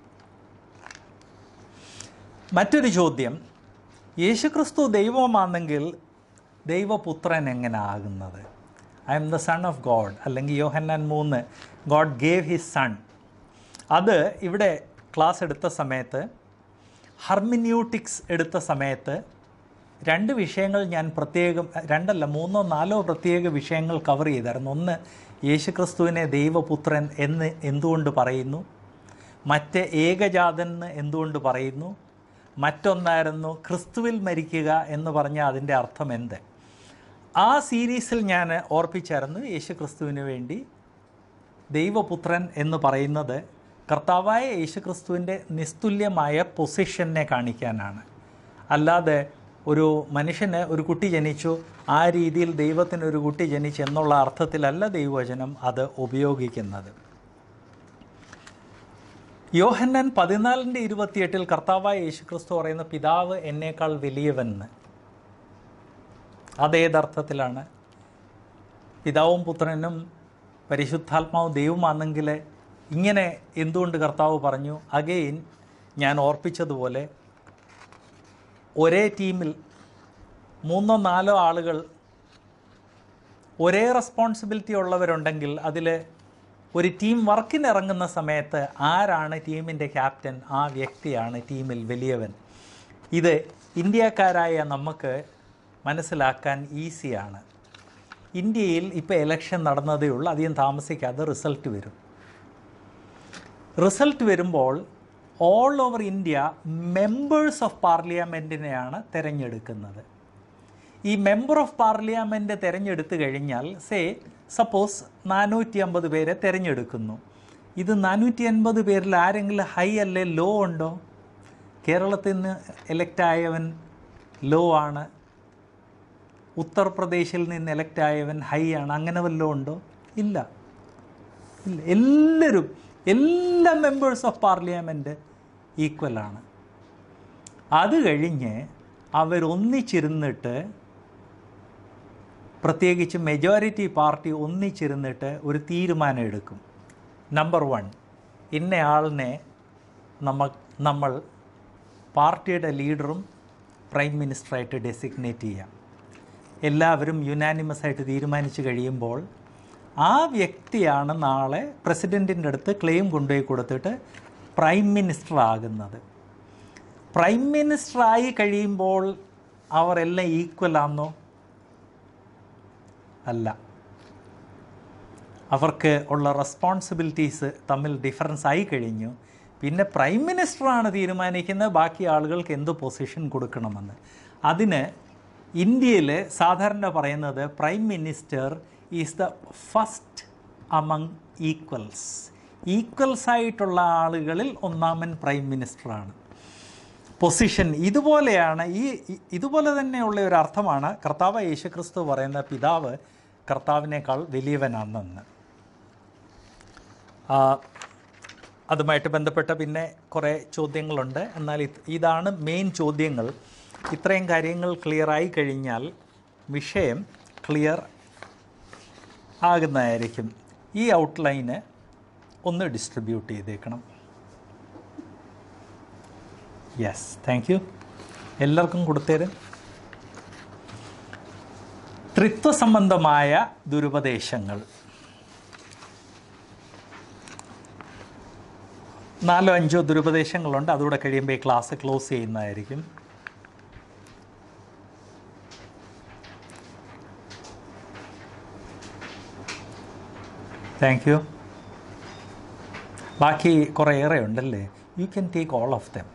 മറ്റൊരു ചോദ്യം, യേശുക്രിസ്തു ദൈവമാണെങ്കിൽ ദൈവപുത്രൻ എങ്ങനെ ആകുന്നത്? I am the son of God, അല്ലെങ്കിൽ യോഹന്നാൻ മൂന്ന്, ഗോഡ് ഗേവ് ഹിസ് സൺ. അത് ഇവിടെ ക്ലാസ് എടുത്ത സമയത്ത്, ഹർമിന്യൂട്ടിക്സ് എടുത്ത സമയത്ത് രണ്ട് വിഷയങ്ങൾ ഞാൻ പ്രത്യേകം, രണ്ടല്ല മൂന്നോ നാലോ പ്രത്യേക വിഷയങ്ങൾ കവർ ചെയ്തായിരുന്നു. ഒന്ന്, യേശുക്രിസ്തുവിനെ ദൈവപുത്രൻ എന്ന് എന്തുകൊണ്ട് പറയുന്നു, മറ്റ് ഏകജാതൻ എന്ന് എന്തുകൊണ്ട് പറയുന്നു, മറ്റൊന്നായിരുന്നു ക്രിസ്തുവിൽ മരിക്കുക എന്ന് പറഞ്ഞാൽ അതിൻ്റെ അർത്ഥം എന്ത്. ആ സീരീസിൽ ഞാൻ ഓർപ്പിച്ചായിരുന്നു യേശുക്രിസ്തുവിന് വേണ്ടി ദൈവപുത്രൻ എന്ന് പറയുന്നത് കർത്താവായ യേശുക്രിസ്തുവിൻ്റെ നിസ്തുല്യമായ പൊസിഷനെ കാണിക്കാനാണ്. അല്ലാതെ ഒരു മനുഷ്യന് ഒരു കുട്ടി ജനിച്ചു, ആ രീതിയിൽ ദൈവത്തിനൊരു കുട്ടി ജനിച്ചു എന്നുള്ള അർത്ഥത്തിലല്ല ദൈവവചനം അത് ഉപയോഗിക്കുന്നത്. യോഹന്നാൻ പതിനാലിൻ്റെ ഇരുപത്തിയെട്ടിൽ കർത്താവായ യേശുക്രിസ്തു പറയുന്ന പിതാവ് എന്നേക്കാൾ വലിയവനെന്ന്. അതേതർത്ഥത്തിലാണ്? പിതാവും പുത്രനും പരിശുദ്ധാത്മാവും ദൈവമാണെങ്കിൽ ഇങ്ങനെ എന്തുകൊണ്ട് കർത്താവ് പറഞ്ഞു? അഗെയിൻ ഞാൻ ഓർപ്പിച്ചതുപോലെ ഒരേ ടീമിൽ മൂന്നോ നാലോ ആളുകൾ ഒരേ റെസ്പോൺസിബിലിറ്റി ഉള്ളവരുണ്ടെങ്കിൽ അതിൽ ഒരു ടീം വർക്കിനിറങ്ങുന്ന സമയത്ത് ആരാണ് ടീമിൻ്റെ ക്യാപ്റ്റൻ? ആ വ്യക്തിയാണ് ടീമിൽ വലിയവൻ. ഇത് ഇന്ത്യക്കാരായ നമുക്ക് മനസ്സിലാക്കാൻ ഈസിയാണ്. ഇന്ത്യയിൽ ഇപ്പോൾ ഇലക്ഷൻ നടന്നതേ ഉള്ളൂ, അധികം താമസിക്കാതെ റിസൾട്ട് വരും. റിസൾട്ട് വരുമ്പോൾ all over India members of പാർലമെൻറ്റിനെയാണ് തിരഞ്ഞെടുക്കുന്നത്. ഈ മെമ്പർ ഓഫ് പാർലമെൻറ്റ് തിരഞ്ഞെടുത്തു കഴിഞ്ഞാൽ സേ സപ്പോസ് നാനൂറ്റി അമ്പത് പേരെ തിരഞ്ഞെടുക്കുന്നു. ഇത് നാനൂറ്റി അൻപത് പേരിൽ ആരെങ്കിലും ഹൈ അല്ലേ ലോ ഉണ്ടോ? കേരളത്തിൽ നിന്ന് എലക്റ്റായവൻ ലോ ആണ്, ഉത്തർപ്രദേശിൽ നിന്ന് എലക്റ്റായവൻ ഹൈ ആണ്, അങ്ങനെ വല്ലതും ഉണ്ടോ? ഇല്ല ഇല്ല എല്ലാവരും എല്ലാ മെമ്പേഴ്സ് ഓഫ് പാർലമെൻറ്റ് ഈക്വലാണ്. അത് കഴിഞ്ഞ് അവരൊന്നിച്ചിരുന്നിട്ട്, പ്രത്യേകിച്ച് മെജോറിറ്റി പാർട്ടി ഒന്നിച്ചിരുന്നിട്ട് ഒരു തീരുമാനം എടുക്കും. നമ്പർ വൺ, ഇന്നയാളിനെ നമ്മ നമ്മൾ പാർട്ടിയുടെ ലീഡറും പ്രൈം മിനിസ്റ്ററായിട്ട് ഡെസിഗ്നേറ്റ് ചെയ്യാം. എല്ലാവരും യുനാനിമസ് ആയിട്ട് തീരുമാനിച്ച് കഴിയുമ്പോൾ ആ വ്യക്തിയാണ് നാളെ പ്രസിഡൻറ്റിൻ്റെ അടുത്ത് ക്ലെയിം കൊണ്ടുപോയി കൊടുത്തിട്ട് പ്രൈം മിനിസ്റ്റർ ആകുന്നത്. പ്രൈം മിനിസ്റ്ററായി കഴിയുമ്പോൾ അവരെല്ലാം ഈക്വലാണെന്നോ? അല്ല. അവർക്ക് ഉള്ള റെസ്പോൺസിബിലിറ്റീസ് തമ്മിൽ ഡിഫറൻസ് ആയി കഴിഞ്ഞു. പിന്നെ പ്രൈം മിനിസ്റ്ററാണ് തീരുമാനിക്കുന്നത് ബാക്കി ആളുകൾക്ക് എന്ത് പൊസിഷൻ കൊടുക്കണമെന്ന്. അതിന് ഇന്ത്യയിൽ സാധാരണ പറയുന്നത് prime minister is the first among equals. Equals ആയിട്ടുള്ള ആളുകളിൽ ഒന്നാമൻ പ്രൈം മിനിസ്റ്ററാണ്. പൊസിഷൻ ഇതുപോലെയാണ്. ഈ ഇതുപോലെ തന്നെയുള്ള ഒരു അർത്ഥമാണ് കർത്താവ് യേശുക്രിസ്തു പറയുന്ന പിതാവ് കർത്താവിനേക്കാൾ വലിയവനാണെന്ന്. അതുമായിട്ട് ബന്ധപ്പെട്ട പിന്നെ കുറേ ചോദ്യങ്ങളുണ്ട്. എന്നാൽ ഇതാണ് മെയിൻ ചോദ്യങ്ങൾ. ഇത്രയും കാര്യങ്ങൾ ക്ലിയറായി കഴിഞ്ഞാൽ വിഷയം ക്ലിയർ ആകുന്നതായിരിക്കും. ഈ ഔട്ട്ലൈന് ഒന്ന് ഡിസ്ട്രിബ്യൂട്ട് ചെയ്തേക്കണം. Yes, thank you. എല്ലാവർക്കും കൊടുത്തേരും. ത്രിത്വസംബന്ധമായ ദുരുപദേശങ്ങൾ നാലോ അഞ്ചോ ദുരുപദേശങ്ങളുണ്ട്. അതുകൂടെ കഴിയുമ്പോൾ ഈ ക്ലാസ് ക്ലോസ് ചെയ്യുന്നതായിരിക്കും. Thank you. ബാക്കി കുറേ ഏറെ ഉണ്ടല്ലേ. You can take all of them.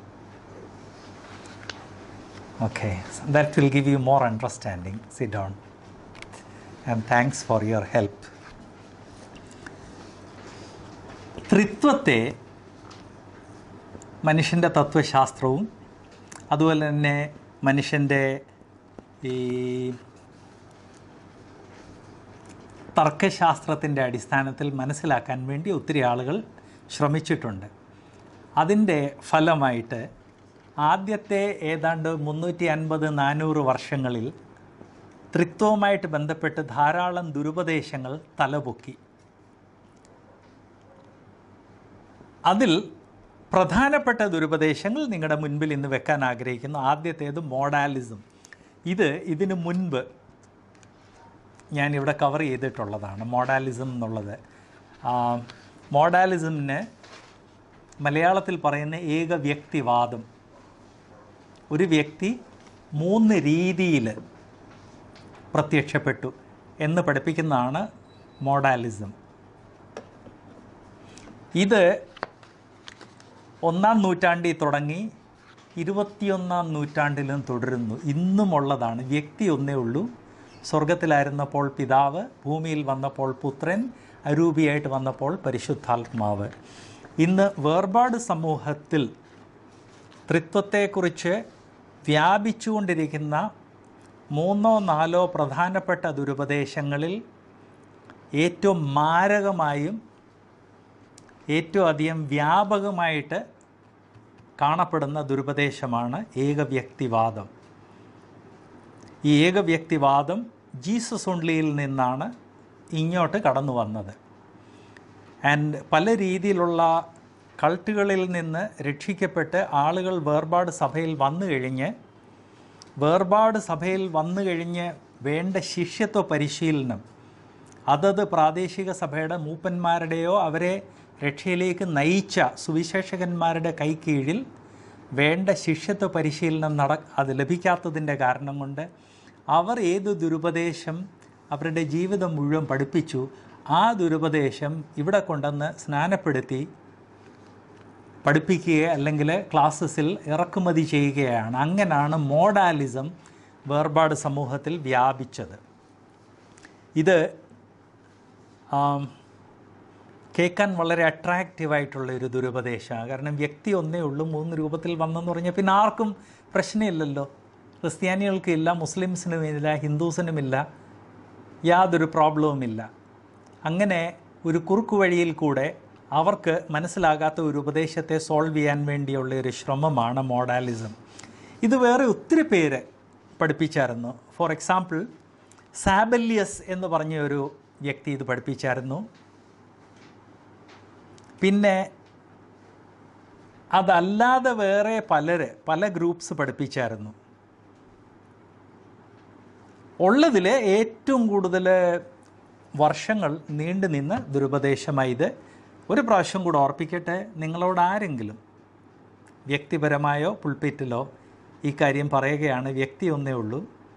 Okay, that will give you more understanding. Sit down and thanks for your help. ത്രിത്വത്തെ മനുഷ്യൻ്റെ തത്വശാസ്ത്രവും അതുപോലെ തന്നെ മനുഷ്യൻ്റെ ഈ തർക്കശാസ്ത്രത്തിൻ്റെ അടിസ്ഥാനത്തിൽ മനസ്സിലാക്കാൻ വേണ്ടി ഒത്തിരി ആളുകൾ ശ്രമിച്ചിട്ടുണ്ട്. അതിൻ്റെ ഫലമായിട്ട് ആദ്യത്തെ ഏതാണ്ട് മുന്നൂറ്റി അൻപത് നാനൂറ് വർഷങ്ങളിൽ ത്രിത്വവുമായിട്ട് ബന്ധപ്പെട്ട് ധാരാളം ദുരുപദേശങ്ങൾ തലപൊക്കി. അതിൽ പ്രധാനപ്പെട്ട ദുരുപദേശങ്ങൾ നിങ്ങളുടെ മുൻപിൽ ഇന്ന് വെക്കാൻ ആഗ്രഹിക്കുന്നു. ആദ്യത്തേത് മോഡാലിസം. ഇത് ഇതിനു മുൻപ് ഞാനിവിടെ കവർ ചെയ്തിട്ടുള്ളതാണ്. മോഡാലിസം എന്നുള്ളത് മോഡാലിസമിന് മലയാളത്തിൽ പറയുന്ന ഏക വ്യക്തിവാദം. ഒരു വ്യക്തി മൂന്ന് രീതിയിൽ പ്രത്യക്ഷപ്പെട്ടു എന്ന് പഠിപ്പിക്കുന്നതാണ് മോഡാലിസം. ഇത് ഒന്നാം നൂറ്റാണ്ടിൽ തുടങ്ങി ഇരുപത്തിയൊന്നാം നൂറ്റാണ്ടിലും തുടരുന്നു. ഇന്നുമുള്ളതാണ്. വ്യക്തി ഒന്നേ ഉള്ളൂ. സ്വർഗത്തിലായിരുന്നപ്പോൾ പിതാവ്, ഭൂമിയിൽ വന്നപ്പോൾ പുത്രൻ, അരൂപിയായിട്ട് വന്നപ്പോൾ പരിശുദ്ധാത്മാവ്. ഇന്ന് വേർപാട് സമൂഹത്തിൽ ത്രിത്വത്തെക്കുറിച്ച് വ്യാപിച്ചുകൊണ്ടിരിക്കുന്ന മൂന്നോ നാലോ പ്രധാനപ്പെട്ട ദുരുപദേശങ്ങളിൽ ഏറ്റവും മാരകമായും ഏറ്റവും അധികം വ്യാപകമായിട്ട് കാണപ്പെടുന്ന ദുരുപദേശമാണ് ഏകവ്യക്തിവാദം. ഈ ഏകവ്യക്തിവാദം ജീസസ് ഓൺലിയിൽ നിന്നാണ് ഇങ്ങോട്ട് കടന്നു വന്നത്. ആൻഡ് പല രീതിയിലുള്ള കൾട്ടുകളിൽ നിന്ന് രക്ഷിക്കപ്പെട്ട് ആളുകൾ വേർപാട് സഭയിൽ വന്നു കഴിഞ്ഞ് വേർപാട് സഭയിൽ വന്നു കഴിഞ്ഞ് വേണ്ട ശിഷ്യത്വ പരിശീലനം അതത് പ്രാദേശിക സഭയുടെ മൂപ്പന്മാരുടെയോ അവരെ രക്ഷയിലേക്ക് നയിച്ച സുവിശേഷകന്മാരുടെ കൈക്കീഴിൽ വേണ്ട ശിഷ്യത്വ പരിശീലനം നട അത് ലഭിക്കാത്തതിൻ്റെ കാരണം കൊണ്ട് അവർ ഏത് ദുരുപദേശം അവരുടെ ജീവിതം മുഴുവൻ പഠിപ്പിച്ചു, ആ ദുരുപദേശം ഇവിടെ കൊണ്ടുവന്ന് സ്നാനപ്പെടുത്തി പഠിപ്പിക്കുക അല്ലെങ്കിൽ ക്ലാസ്സസിൽ ഇറക്കുമതി ചെയ്യുകയാണ്. അങ്ങനെയാണ് മോഡാലിസം വേർപാട് സമൂഹത്തിൽ വ്യാപിച്ചത്. ഇത് കേൾക്കാൻ വളരെ അട്രാക്റ്റീവായിട്ടുള്ളൊരു ദുരുപദേശമാണ്. കാരണം വ്യക്തി ഒന്നേ ഉള്ളൂ, മൂന്ന് രൂപത്തിൽ വന്നെന്ന് പറഞ്ഞാൽ പിന്നെ ആർക്കും പ്രശ്നമില്ലല്ലോ. ക്രിസ്ത്യാനികൾക്കും ഇല്ല, മുസ്ലിംസിനും ഇല്ല, ഹിന്ദുസിനുമില്ല, യാതൊരു പ്രോബ്ലവുമില്ല. അങ്ങനെ ഒരു കുറുക്കു വഴിയിൽ കൂടെ അവർക്ക് മനസ്സിലാകാത്ത ഒരു ഉപദേശത്തെ സോൾവ് ചെയ്യാൻ വേണ്ടിയുള്ള ഒരു ശ്രമമാണ് മോഡാലിസം. ഇത് വേറെ ഒത്തിരി പേര് പഠിപ്പിച്ചായിരുന്നു. ഫോർ എക്സാമ്പിൾ സാബല്യസ് എന്ന് പറഞ്ഞ ഒരു വ്യക്തി ഇത് പഠിപ്പിച്ചായിരുന്നു. പിന്നെ അതല്ലാതെ വേറെ പലര് പല ഗ്രൂപ്പ്സ് പഠിപ്പിച്ചായിരുന്നു. ഉള്ളതിൽ ഏറ്റവും കൂടുതൽ വർഷങ്ങൾ നീണ്ടു നിന്ന ദുരുപദേശമായത്. ഒരു പ്രാവശ്യം കൂടെ ഓർപ്പിക്കട്ടെ, നിങ്ങളോട് ആരെങ്കിലും വ്യക്തിപരമായോ പുൾപിറ്റിലോ ഈ കാര്യം പറയുകയാണ്, വ്യക്തി ഒന്നേ ഉള്ളൂ,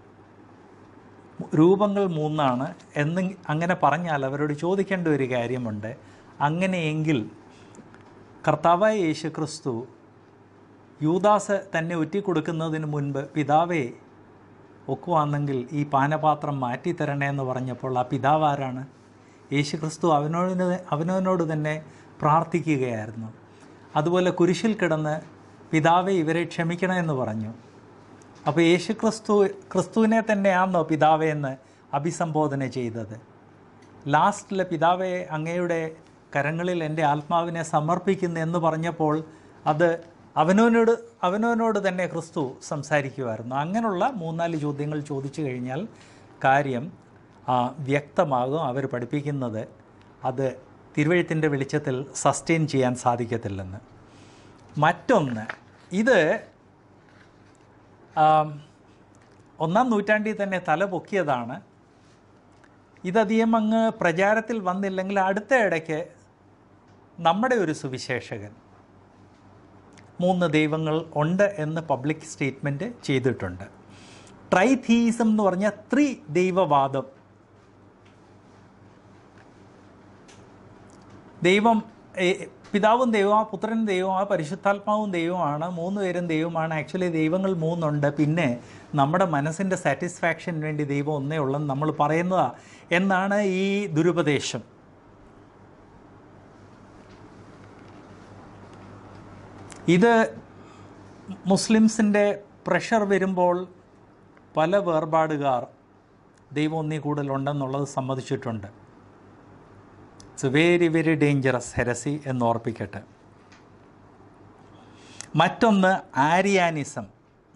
രൂപങ്ങൾ മൂന്നാണ് എന്ന് അങ്ങനെ പറഞ്ഞാൽ അവരോട് ചോദിക്കേണ്ട ഒരു കാര്യമുണ്ട്. അങ്ങനെയെങ്കിൽ കർത്താവായ യേശു ക്രിസ്തു യൂദാസ് തന്നെ ഒറ്റിക്കൊടുക്കുന്നതിന് മുൻപ് പിതാവേ ഒക്കുവാണെങ്കിൽ ഈ പാനപാത്രം മാറ്റിത്തരണേ എന്ന് പറഞ്ഞപ്പോൾ ആ പിതാവ് ആരാണ്? യേശു ക്രിസ്തു അവനോട് അവനവനോട് തന്നെ പ്രാർത്ഥിക്കുകയായിരുന്നു. അതുപോലെ കുരിശിൽ കിടന്ന് പിതാവെ ഇവരെ ക്ഷമിക്കണമെന്ന് പറഞ്ഞു. അപ്പോൾ യേശു ക്രിസ്തു ക്രിസ്തുവിനെ തന്നെയാണോ പിതാവേ എന്ന് അഭിസംബോധന ചെയ്തത്? ലാസ്റ്റിൽ പിതാവെ അങ്ങയുടെ കരങ്ങളിൽ എൻ്റെ ആത്മാവിനെ സമർപ്പിക്കുന്നു എന്ന് പറഞ്ഞപ്പോൾ അത് അവനവനോട് അവനവനോട് തന്നെ ക്രിസ്തു സംസാരിക്കുമായിരുന്നു. അങ്ങനെയുള്ള മൂന്നാല് ചോദ്യങ്ങൾ ചോദിച്ചു കഴിഞ്ഞാൽ കാര്യം വ്യക്തമാകും. അവർ പഠിപ്പിക്കുന്നത് അത് തിരുവെഴുത്തിൻ്റെ വെളിച്ചത്തിൽ സസ്റ്റെയിൻ ചെയ്യാൻ സാധിക്കത്തില്ലെന്ന്. മറ്റൊന്ന്, ഇത് ഒന്നാം നൂറ്റാണ്ടിൽ തന്നെ തല പൊക്കിയതാണ്. ഇതധികം അങ്ങ് പ്രചാരത്തിൽ വന്നില്ലെങ്കിൽ അടുത്ത ഇടയ്ക്ക് നമ്മുടെ ഒരു സുവിശേഷകൻ മൂന്ന് ദൈവങ്ങൾ ഉണ്ട് എന്ന് പബ്ലിക് സ്റ്റേറ്റ്മെൻറ്റ് ചെയ്തിട്ടുണ്ട്. ട്രൈതീസം എന്ന് പറഞ്ഞാൽ ത്രി ദൈവവാദം. ദൈവം പിതാവും ദൈവമാണ്, പുത്രൻ ദൈവമാണ്, പരിശുദ്ധാത്മാവും ദൈവമാണ്, മൂന്ന് പേരും ദൈവമാണ്. ആക്ച്വലി ദൈവങ്ങൾ മൂന്നുണ്ട്. പിന്നെ നമ്മുടെ മനസ്സിൻ്റെ സാറ്റിസ്ഫാക്ഷന് വേണ്ടി ദൈവം ഒന്നേ ഉള്ളെന്ന് നമ്മൾ പറയുന്നതാ എന്നാണ് ഈ ദുരുപദേശം. ഇത് മുസ്ലിംസിൻ്റെ പ്രഷർ വരുമ്പോൾ പല വേർപാടുകാർ ദൈവം ഒന്നീ കൂടുതലുണ്ടെന്നുള്ളത് സമ്മതിച്ചിട്ടുണ്ട്. It's a very very dangerous heresy എന്ന് ഓർപ്പിക്കട്ടെ. മറ്റൊന്ന് ആര്യാനിസം.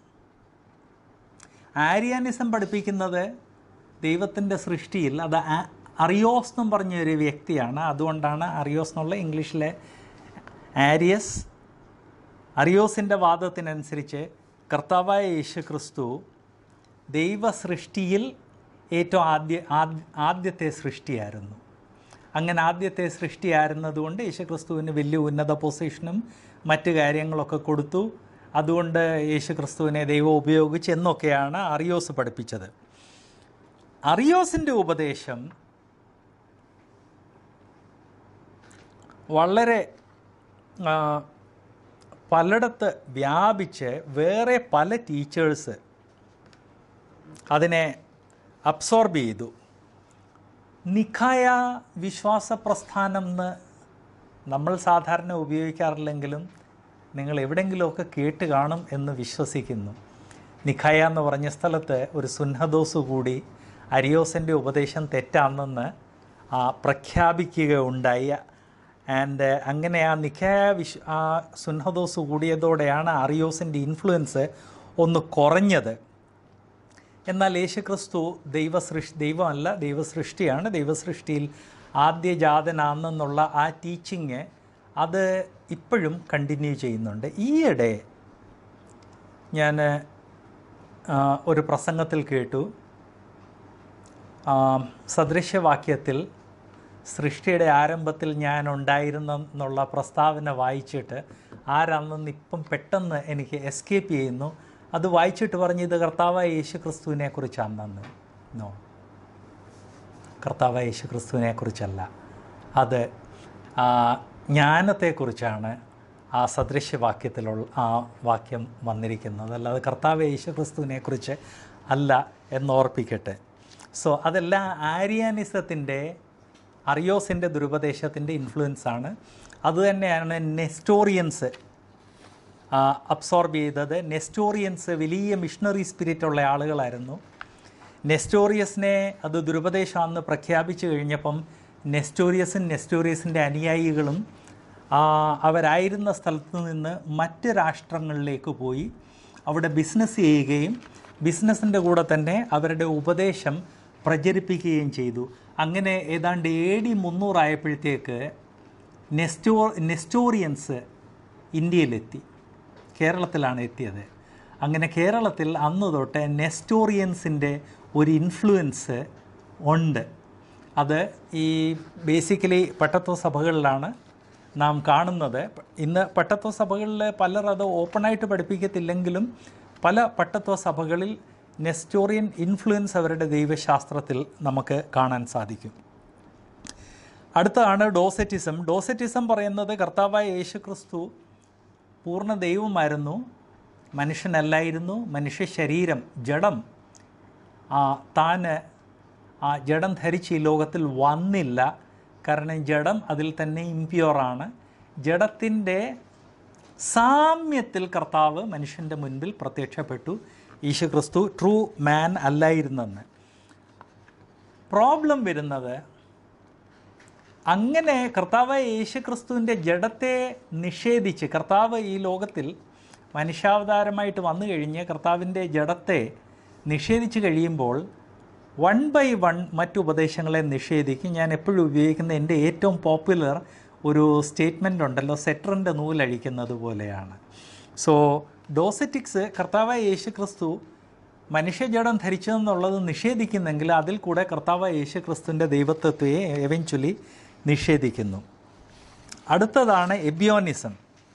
ആര്യാനിസം പഠിപ്പിക്കുന്നത് ദൈവത്തിൻ്റെ സൃഷ്ടിയിൽ അത് അറിയോസ് എന്നും പറഞ്ഞ ഒരു വ്യക്തിയാണ്. അതുകൊണ്ടാണ് അറിയോസ് എന്നുള്ള ഇംഗ്ലീഷിലെ ആര്യസ്. അറിയോസിൻ്റെ വാദത്തിനനുസരിച്ച് കർത്താവായ യേശു ക്രിസ്തു ദൈവ സൃഷ്ടിയിൽ ഏറ്റവും ആദ്യ ആദ്യത്തെ സൃഷ്ടിയായിരുന്നു. അങ്ങനെ ആദ്യത്തെ സൃഷ്ടിയായിരുന്നതുകൊണ്ട് യേശു ക്രിസ്തുവിന് വലിയ ഉന്നത പൊസിഷനും മറ്റു കാര്യങ്ങളൊക്കെ കൊടുത്തു. അതുകൊണ്ട് യേശു ക്രിസ്തുവിനെ ദൈവം ഉപയോഗിച്ച് എന്നൊക്കെയാണ് അറിയോസ് പഠിപ്പിച്ചത്. അറിയോസിൻ്റെ ഉപദേശം വളരെ പലയിടത്ത് വ്യാപിച്ച് വേറെ പല ടീച്ചേഴ്സ് അതിനെ അബ്സോർബ് ചെയ്തു. നിഖായ വിശ്വാസ പ്രസ്ഥാനം എന്ന് നമ്മൾ സാധാരണ ഉപയോഗിക്കാറില്ലെങ്കിലും നിങ്ങൾ എവിടെയെങ്കിലുമൊക്കെ കേട്ട് കാണും എന്ന് വിശ്വസിക്കുന്നു. നിഖായ എന്ന് പറഞ്ഞ സ്ഥലത്ത് ഒരു സുന്നഹദോസ് കൂടി അരിയോസിൻ്റെ ഉപദേശം തെറ്റാണെന്ന് പ്രഖ്യാപിക്കുകയുണ്ടായി. ആൻഡ് അങ്ങനെ ആ നിഖായ വിശ് ആ സുന്നഹദോസ് കൂടിയതോടെയാണ് അറിയോസിൻ്റെ ഇൻഫ്ലുവൻസ് ഒന്ന് കുറഞ്ഞത്. എന്നാൽ യേശുക്രിസ്തു ദൈവസൃഷ്ടി ദൈവമല്ല ദൈവസൃഷ്ടിയാണ്, ദൈവസൃഷ്ടിയിൽ ആദ്യജാതനാണെന്നുള്ള ആ ടീച്ചിങ് അത് ഇപ്പോഴും കണ്ടിന്യൂ ചെയ്യുന്നുണ്ട്. ഈയിടെ ഞാൻ ഒരു പ്രസംഗത്തിൽ കേട്ടു, സദൃശ്യവാക്യത്തിൽ സൃഷ്ടിയുടെ ആരംഭത്തിൽ ഞാൻ ഉണ്ടായിരുന്നെന്നുള്ള പ്രസ്താവന വായിച്ചിട്ട് ആരാണെന്ന് ഇപ്പം പെട്ടെന്ന് എനിക്ക് എസ്കേപ്പ് ചെയ്യുന്നു. അത് വായിച്ചിട്ട് പറഞ്ഞ് ഇത് കർത്താവായ യേശു ക്രിസ്തുവിനെ കുറിച്ചാണെന്ന്. നോ, കർത്താവായ യേശു ക്രിസ്തുവിനെ കുറിച്ചല്ല, അത് ജ്ഞാനത്തെക്കുറിച്ചാണ് ആ സദൃശ്യവാക്യത്തിലുള്ള ആ വാക്യം വന്നിരിക്കുന്നത്. അല്ലാതെ കർത്താവായ യേശു ക്രിസ്തുവിനെ കുറിച്ച് അല്ല എന്നോർപ്പിക്കട്ടെ. സോ അതെല്ലാം ആര്യാനിസത്തിൻ്റെ അറിയോസിൻ്റെ ദുരുപദേശത്തിൻ്റെ ഇൻഫ്ലുവൻസാണ്. അതുതന്നെയാണ് നെസ്റ്റോറിയൻസ് അബ്സോർബ് ചെയ്തത്. നെസ്റ്റോറിയൻസ് വലിയ മിഷണറി സ്പിരിറ്റുള്ള ആളുകളായിരുന്നു. നെസ്റ്റോറിയസിനെ അത് ദുരുപദേശമാണെന്ന് പ്രഖ്യാപിച്ചു കഴിഞ്ഞപ്പം നെസ്റ്റോറിയസും നെസ്റ്റോറിയസിൻ്റെ അനുയായികളും അവരായിരുന്ന സ്ഥലത്ത് നിന്ന് മറ്റ് രാഷ്ട്രങ്ങളിലേക്ക് പോയി അവിടെ ബിസിനസ് ചെയ്യുകയും ബിസിനസ്സിൻ്റെ കൂടെ തന്നെ അവരുടെ ഉപദേശം പ്രചരിപ്പിക്കുകയും ചെയ്തു. അങ്ങനെ ഏതാണ്ട് എ ഡി മുന്നൂറായപ്പോഴത്തേക്ക് നെസ്റ്റോ നെസ്റ്റോറിയൻസ് ഇന്ത്യയിലെത്തി, കേരളത്തിലാണ് എത്തിയത്. അങ്ങനെ കേരളത്തിൽ അന്ന് തൊട്ട് നെസ്റ്റോറിയൻസിൻ്റെ ഒരു ഇൻഫ്ലുവൻസ് ഉണ്ട്. അത് ഈ ബേസിക്കലി പട്ടത്വ സഭകളിലാണ് നാം കാണുന്നത്. ഇന്ന് പട്ടത്വ സഭകളിൽ പലർ അത് ഓപ്പണായിട്ട് പഠിപ്പിക്കത്തില്ലെങ്കിലും പല പട്ടത്വ സഭകളിൽ നെസ്റ്റോറിയൻ ഇൻഫ്ലുവൻസ് അവരുടെ ദൈവശാസ്ത്രത്തിൽ നമുക്ക് കാണാൻ സാധിക്കും. അടുത്തതാണ് ഡോസറ്റിസം. ഡോസറ്റിസം പറയുന്നത് കർത്താവായ യേശു ക്രിസ്തു പൂർണ്ണ ദൈവമായിരുന്നു, മനുഷ്യനല്ലായിരുന്നു. മനുഷ്യ ശരീരം ജഡം താൻ ആ ജഡം ധരിച്ച് ഈ ലോകത്തിൽ വന്നില്ല. കാരണം ജഡം അതിൽ തന്നെ ഇംപ്യൂറാണ്. ജഡത്തിൻ്റെ സാമ്യത്തിൽ കർത്താവ് മനുഷ്യൻ്റെ മുൻപിൽ പ്രത്യക്ഷപ്പെട്ടു. യേശു ക്രിസ്തു ട്രൂ മാൻ അല്ലായിരുന്നെന്ന്. പ്രോബ്ലം വരുന്നത് അങ്ങനെ കർത്താവായ യേശു ക്രിസ്തുവിൻ്റെ ജഡത്തെ നിഷേധിച്ച് കർത്താവ് ഈ ലോകത്തിൽ മനുഷ്യാവതാരമായിട്ട് വന്നു കഴിഞ്ഞ് കർത്താവിൻ്റെ ജഡത്തെ നിഷേധിച്ച് കഴിയുമ്പോൾ വൺ ബൈ വൺ മറ്റുപദേശങ്ങളെ നിഷേധിക്കും. ഞാൻ എപ്പോഴും ഉപയോഗിക്കുന്ന എൻ്റെ ഏറ്റവും പോപ്പുലർ ഒരു സ്റ്റേറ്റ്മെൻ്റ് ഉണ്ടല്ലോ, സെറ്ററിൻ്റെ നൂലഴിക്കുന്നത് പോലെയാണ്. സോ ഡോസറ്റിക്സ് കർത്താവായ യേശു ക്രിസ്തു മനുഷ്യജടം ധരിച്ചതെന്നുള്ളത് നിഷേധിക്കുന്നെങ്കിൽ അതിൽ കൂടെ കർത്താവായ യേശു ക്രിസ്തുവിൻ്റെ ദൈവത്വത്തെ എവൻച്വലി നിഷേധിക്കുന്നു. അടുത്തതാണ് എബ്യോനിസം.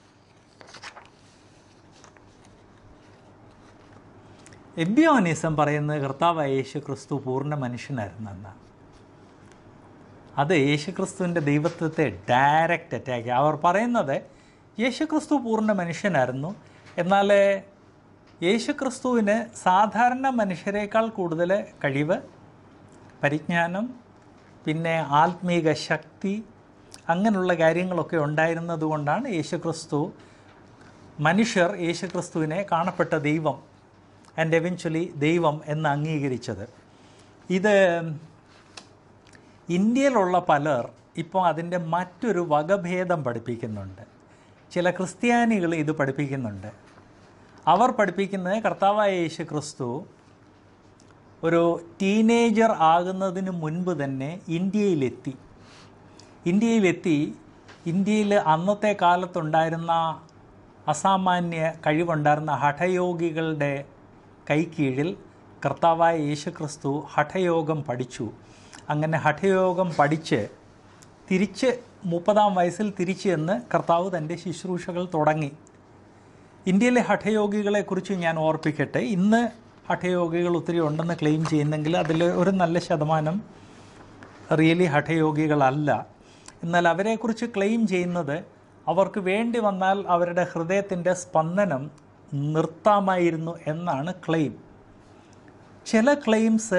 എബ്യോനിസം പറയുന്നത് കർത്താവായ യേശു ക്രിസ്തു പൂർണ്ണ മനുഷ്യനായിരുന്നെന്നാണ്. അത് യേശു ക്രിസ്തുവിൻ്റെ ദൈവത്വത്തെ ഡയറക്റ്റ് അറ്റാക്ക്. അവർ പറയുന്നത് യേശു ക്രിസ്തു പൂർണ്ണ മനുഷ്യനായിരുന്നു, എന്നാൽ യേശു ക്രിസ്തുവിന് സാധാരണ മനുഷ്യരെക്കാൾ കൂടുതൽ കഴിവ്, പരിജ്ഞാനം, പിന്നെ ആത്മീക ശക്തി, അങ്ങനെയുള്ള കാര്യങ്ങളൊക്കെ ഉണ്ടായിരുന്നത് കൊണ്ടാണ് യേശു ക്രിസ്തു മനുഷ്യർ യേശു ക്രിസ്തുവിനെ കാണപ്പെട്ട ദൈവം ആൻഡ് എവൻച്വലി ദൈവം എന്ന് അംഗീകരിച്ചത്. ഇത് ഇന്ത്യയിലുള്ള പലർ ഇപ്പോൾ അതിൻ്റെ മറ്റൊരു വകഭേദം പഠിപ്പിക്കുന്നുണ്ട്. ചില ക്രിസ്ത്യാനികൾ ഇത് പഠിപ്പിക്കുന്നുണ്ട്. അവർ പഠിപ്പിക്കുന്നത് കർത്താവായ യേശു ക്രിസ്തു ഒരു ടീനേജർ ആകുന്നതിന് മുൻപ് തന്നെ ഇന്ത്യയിലെത്തി. ഇന്ത്യയിലെത്തി ഇന്ത്യയിൽ അന്നത്തെ കാലത്തുണ്ടായിരുന്ന അസാമാന്യ കഴിവുണ്ടായിരുന്ന ഹഠയോഗികളുടെ കൈക്കീഴിൽ കർത്താവായ യേശു ക്രിസ്തു ഹഠയോഗം പഠിച്ചു. അങ്ങനെ ഹഠയോഗം പഠിച്ച് തിരിച്ച് മുപ്പതാം വയസ്സിൽ തിരിച്ചു എന്ന് കർത്താവ് തൻ്റെ ശുശ്രൂഷകൾ തുടങ്ങി. ഇന്ത്യയിലെ ഹഠയോഗികളെക്കുറിച്ച് ഞാൻ ഓർപ്പിക്കട്ടെ. ഇന്ന് ഹഠയോഗികൾ ഒത്തിരി ഉണ്ടെന്ന് ക്ലെയിം ചെയ്യുന്നെങ്കിൽ അതിൽ ഒരു നല്ല ശതമാനം റിയലി ഹഠയോഗികളല്ല. എന്നാൽ അവരെക്കുറിച്ച് ക്ലെയിം ചെയ്യുന്നത് അവർക്ക് വേണ്ടി വന്നാൽ അവരുടെ ഹൃദയത്തിൻ്റെ സ്പന്ദനം നിർത്താമായിരുന്നു എന്നാണ് ക്ലെയിം. ചില ക്ലെയിംസ്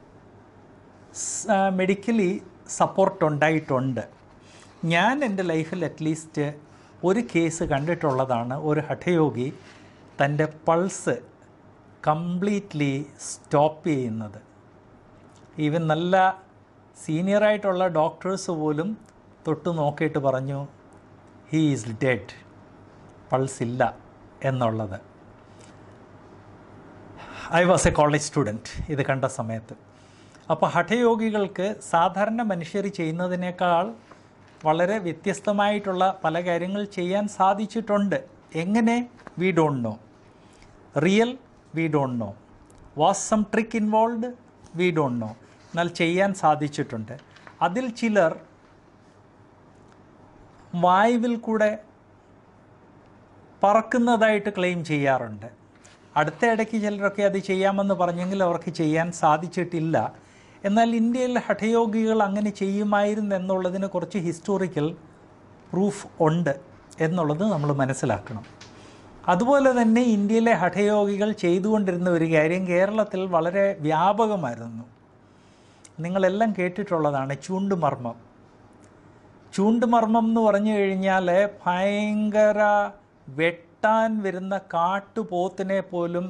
മെഡിക്കലി സപ്പോർട്ട് ഉണ്ടായിട്ടുണ്ട്. ഞാൻ എൻ്റെ ലൈഫിൽ അറ്റ്ലീസ്റ്റ് ഒരു കേസ് കണ്ടിട്ടുള്ളതാണ്. ഒരു ഹഠയോഗി തൻ്റെ പൾസ് കംപ്ലീറ്റ്ലി സ്റ്റോപ്പ് ചെയ്യുന്നത്. ഈവൻ നല്ല സീനിയറായിട്ടുള്ള ഡോക്ടേഴ്സ് പോലും തൊട്ട് നോക്കിയിട്ട് പറഞ്ഞു ഹീ ഈസ് ഡെഡ്, പൾസ് ഇല്ല എന്നുള്ളത്. I was a college student ഇത് കണ്ട സമയത്ത്. അപ്പോൾ ഹഠയോഗികൾക്ക് സാധാരണ മനുഷ്യർ ചെയ്യുന്നതിനേക്കാൾ വളരെ വ്യത്യസ്തമായിട്ടുള്ള പല കാര്യങ്ങൾ ചെയ്യാൻ സാധിച്ചിട്ടുണ്ട്. എങ്ങനെ? We don't know. Real? We don't know. Was some trick involved? We don't know. എന്നാൽ ചെയ്യാൻ സാധിച്ചിട്ടുണ്ട്. അതിൽ ചിലർ വായുവിൽ കൂടെ പറക്കുന്നതായിട്ട് ക്ലെയിം ചെയ്യാറുണ്ട്. അടുത്ത ഇടയ്ക്ക് ചിലരൊക്കെ അത് ചെയ്യാമെന്ന് പറഞ്ഞെങ്കിൽ അവർക്ക് ചെയ്യാൻ സാധിച്ചിട്ടില്ല. എന്നാൽ ഇന്ത്യയിൽ ഹഠയോഗികൾ അങ്ങനെ ചെയ്യുമായിരുന്നു എന്നുള്ളതിന് കുറച്ച് ഹിസ്റ്റോറിക്കൽ പ്രൂഫ് ഉണ്ട് എന്നുള്ളത് നമ്മൾ മനസ്സിലാക്കണം. അതുപോലെ തന്നെ ഇന്ത്യയിലെ ഹഠയോഗികൾ ചെയ്തുകൊണ്ടിരുന്ന ഒരു കാര്യം കേരളത്തിൽ വളരെ വ്യാപകമായിരുന്നു. നിങ്ങളെല്ലാം കേട്ടിട്ടുള്ളതാണ് ചൂണ്ടുമർമ്മം. ചൂണ്ടുമർമ്മം എന്ന് പറഞ്ഞു കഴിഞ്ഞാൽ ഭയങ്കര വെട്ടാൻ വരുന്ന കാട്ടുപോത്തിനെ പോലും